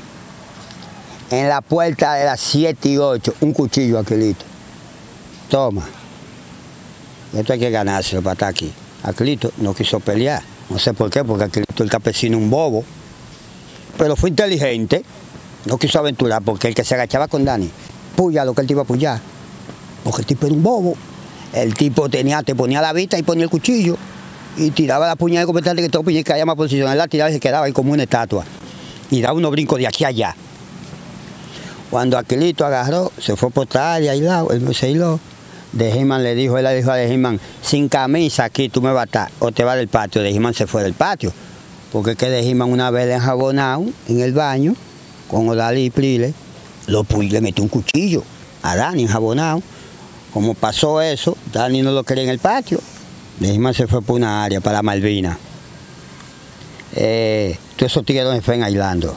en la puerta de las 7 y 8, un cuchillo Aquilito. Toma. Esto hay que ganárselo para estar aquí. Aquilito no quiso pelear. No sé por qué, porque Aquilito el campesino un bobo. Pero fue inteligente. No quiso aventurar, porque el que se agachaba con Dani, puya lo que él te iba a puyar. Porque el tipo era un bobo. El tipo te ponía la vista y ponía el cuchillo. Y tiraba la puñada de competente que todo puñal y caía más posición. Él la tiraba y se quedaba ahí como una estatua. Y daba unos brincos de aquí a allá. Cuando Aquilito agarró, se fue por otra área, aislado, él se aisló. De He-Man le dijo a He-Man, sin camisa aquí tú me vas a estar, o te vas del patio. De He-Man se fue del patio. Porque es que de He-Man una vez le enjabonado en el baño, con Odalí y Prile, le metió un cuchillo a Dani enjabonado. Como pasó eso, Dani no lo quería en el patio. De He-Man se fue por una área, para Malvina. Todos esos tigres se fueron aislando.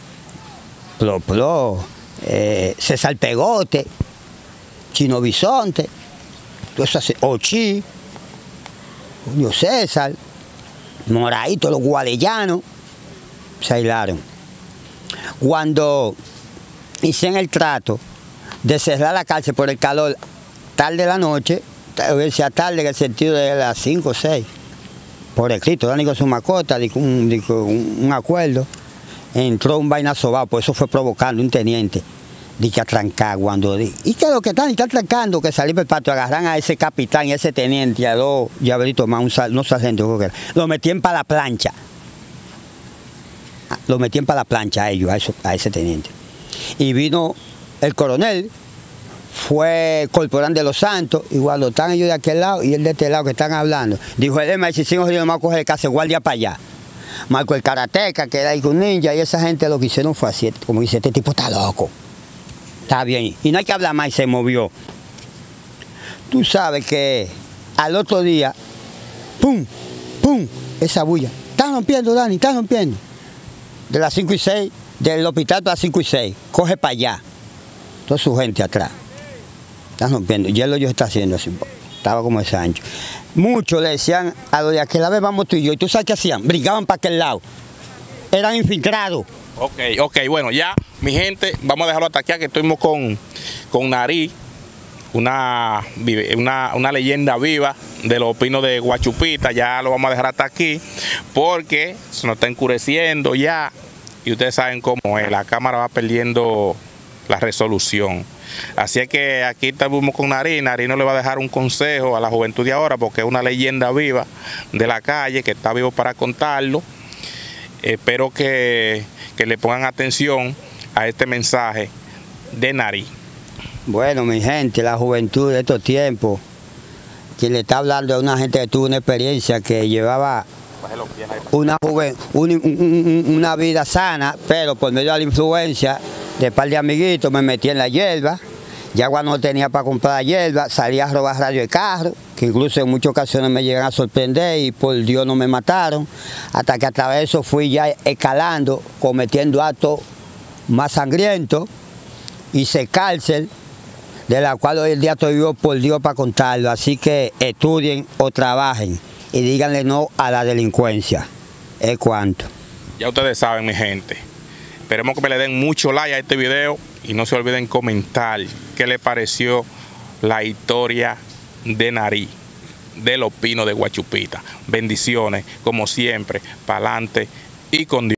César Pegote, Chino Bisonte, Ochi, Julio César, Moradito, los gualellanos, se aislaron. Cuando hicieron el trato de cerrar la cárcel por el calor tarde de la noche, sea tarde en el sentido de las 5 o 6, por escrito, Dani con su mascota, dijo un acuerdo. Entró un vaina sobao, por eso fue provocando un teniente. Dije a trancar cuando ¿y qué es lo que están trancando? Que salir por el patio, agarran a ese capitán y a ese teniente, a dos llaveritos más, no sargento, creo que era. Lo metían para la plancha. Lo metían para la plancha a ellos, a ese teniente. Y vino el coronel, fue corporán de los Santos, y cuando están ellos de aquel lado y él de este lado que están hablando, dijo el Ema, si siguen jodiendo, vamos a coger el casa guardia para allá. Marco el Karateca, que era un ninja, y esa gente lo que hicieron fue así, como dice, este tipo está loco. Está bien, y no hay que hablar más, y se movió. Tú sabes que al otro día, ¡pum! ¡Pum! Esa bulla. Están rompiendo, Dani, están rompiendo. De las 5 y 6, del hospital para las 5 y 6, coge para allá. Toda su gente atrás. Están rompiendo. Y él lo está haciendo así, estaba como ese ancho. Muchos le decían a los de aquel vez vamos tú y yo. ¿Y tú sabes qué hacían? Brincaban para aquel lado. Eran infiltrados. Ok, bueno, ya, mi gente, vamos a dejarlo hasta aquí, que estuvimos con Nariz, una leyenda viva de los pinos de Guachupita. Ya lo vamos a dejar hasta aquí, porque se nos está encureciendo ya, y ustedes saben cómo es, la cámara va perdiendo la resolución. Así es que aquí estamos con Nariz. Nariz no le va a dejar un consejo a la juventud de ahora, porque es una leyenda viva de la calle, que está vivo para contarlo. Espero que le pongan atención a este mensaje de Nariz. Bueno, mi gente, la juventud de estos tiempos, Quien le está hablando es una gente que tuvo una experiencia que llevaba una vida sana, pero por medio de la influencia de un par de amiguitos me metí en la hierba. Ya cuando no tenía para comprar hierba, salía a robar radio de carro, que incluso en muchas ocasiones me llegan a sorprender y por Dios no me mataron, hasta que a través de eso fui ya escalando, cometiendo actos más sangrientos, hice cárcel, de la cual hoy en día estoy vivo por Dios para contarlo. Así que estudien o trabajen y díganle no a la delincuencia. Es cuanto. Ya ustedes saben, mi gente. Esperemos que me le den mucho like a este video y no se olviden comentar qué les pareció la historia de Nariz, de los Pinos de Guachupita. Bendiciones, como siempre, para adelante y con Dios.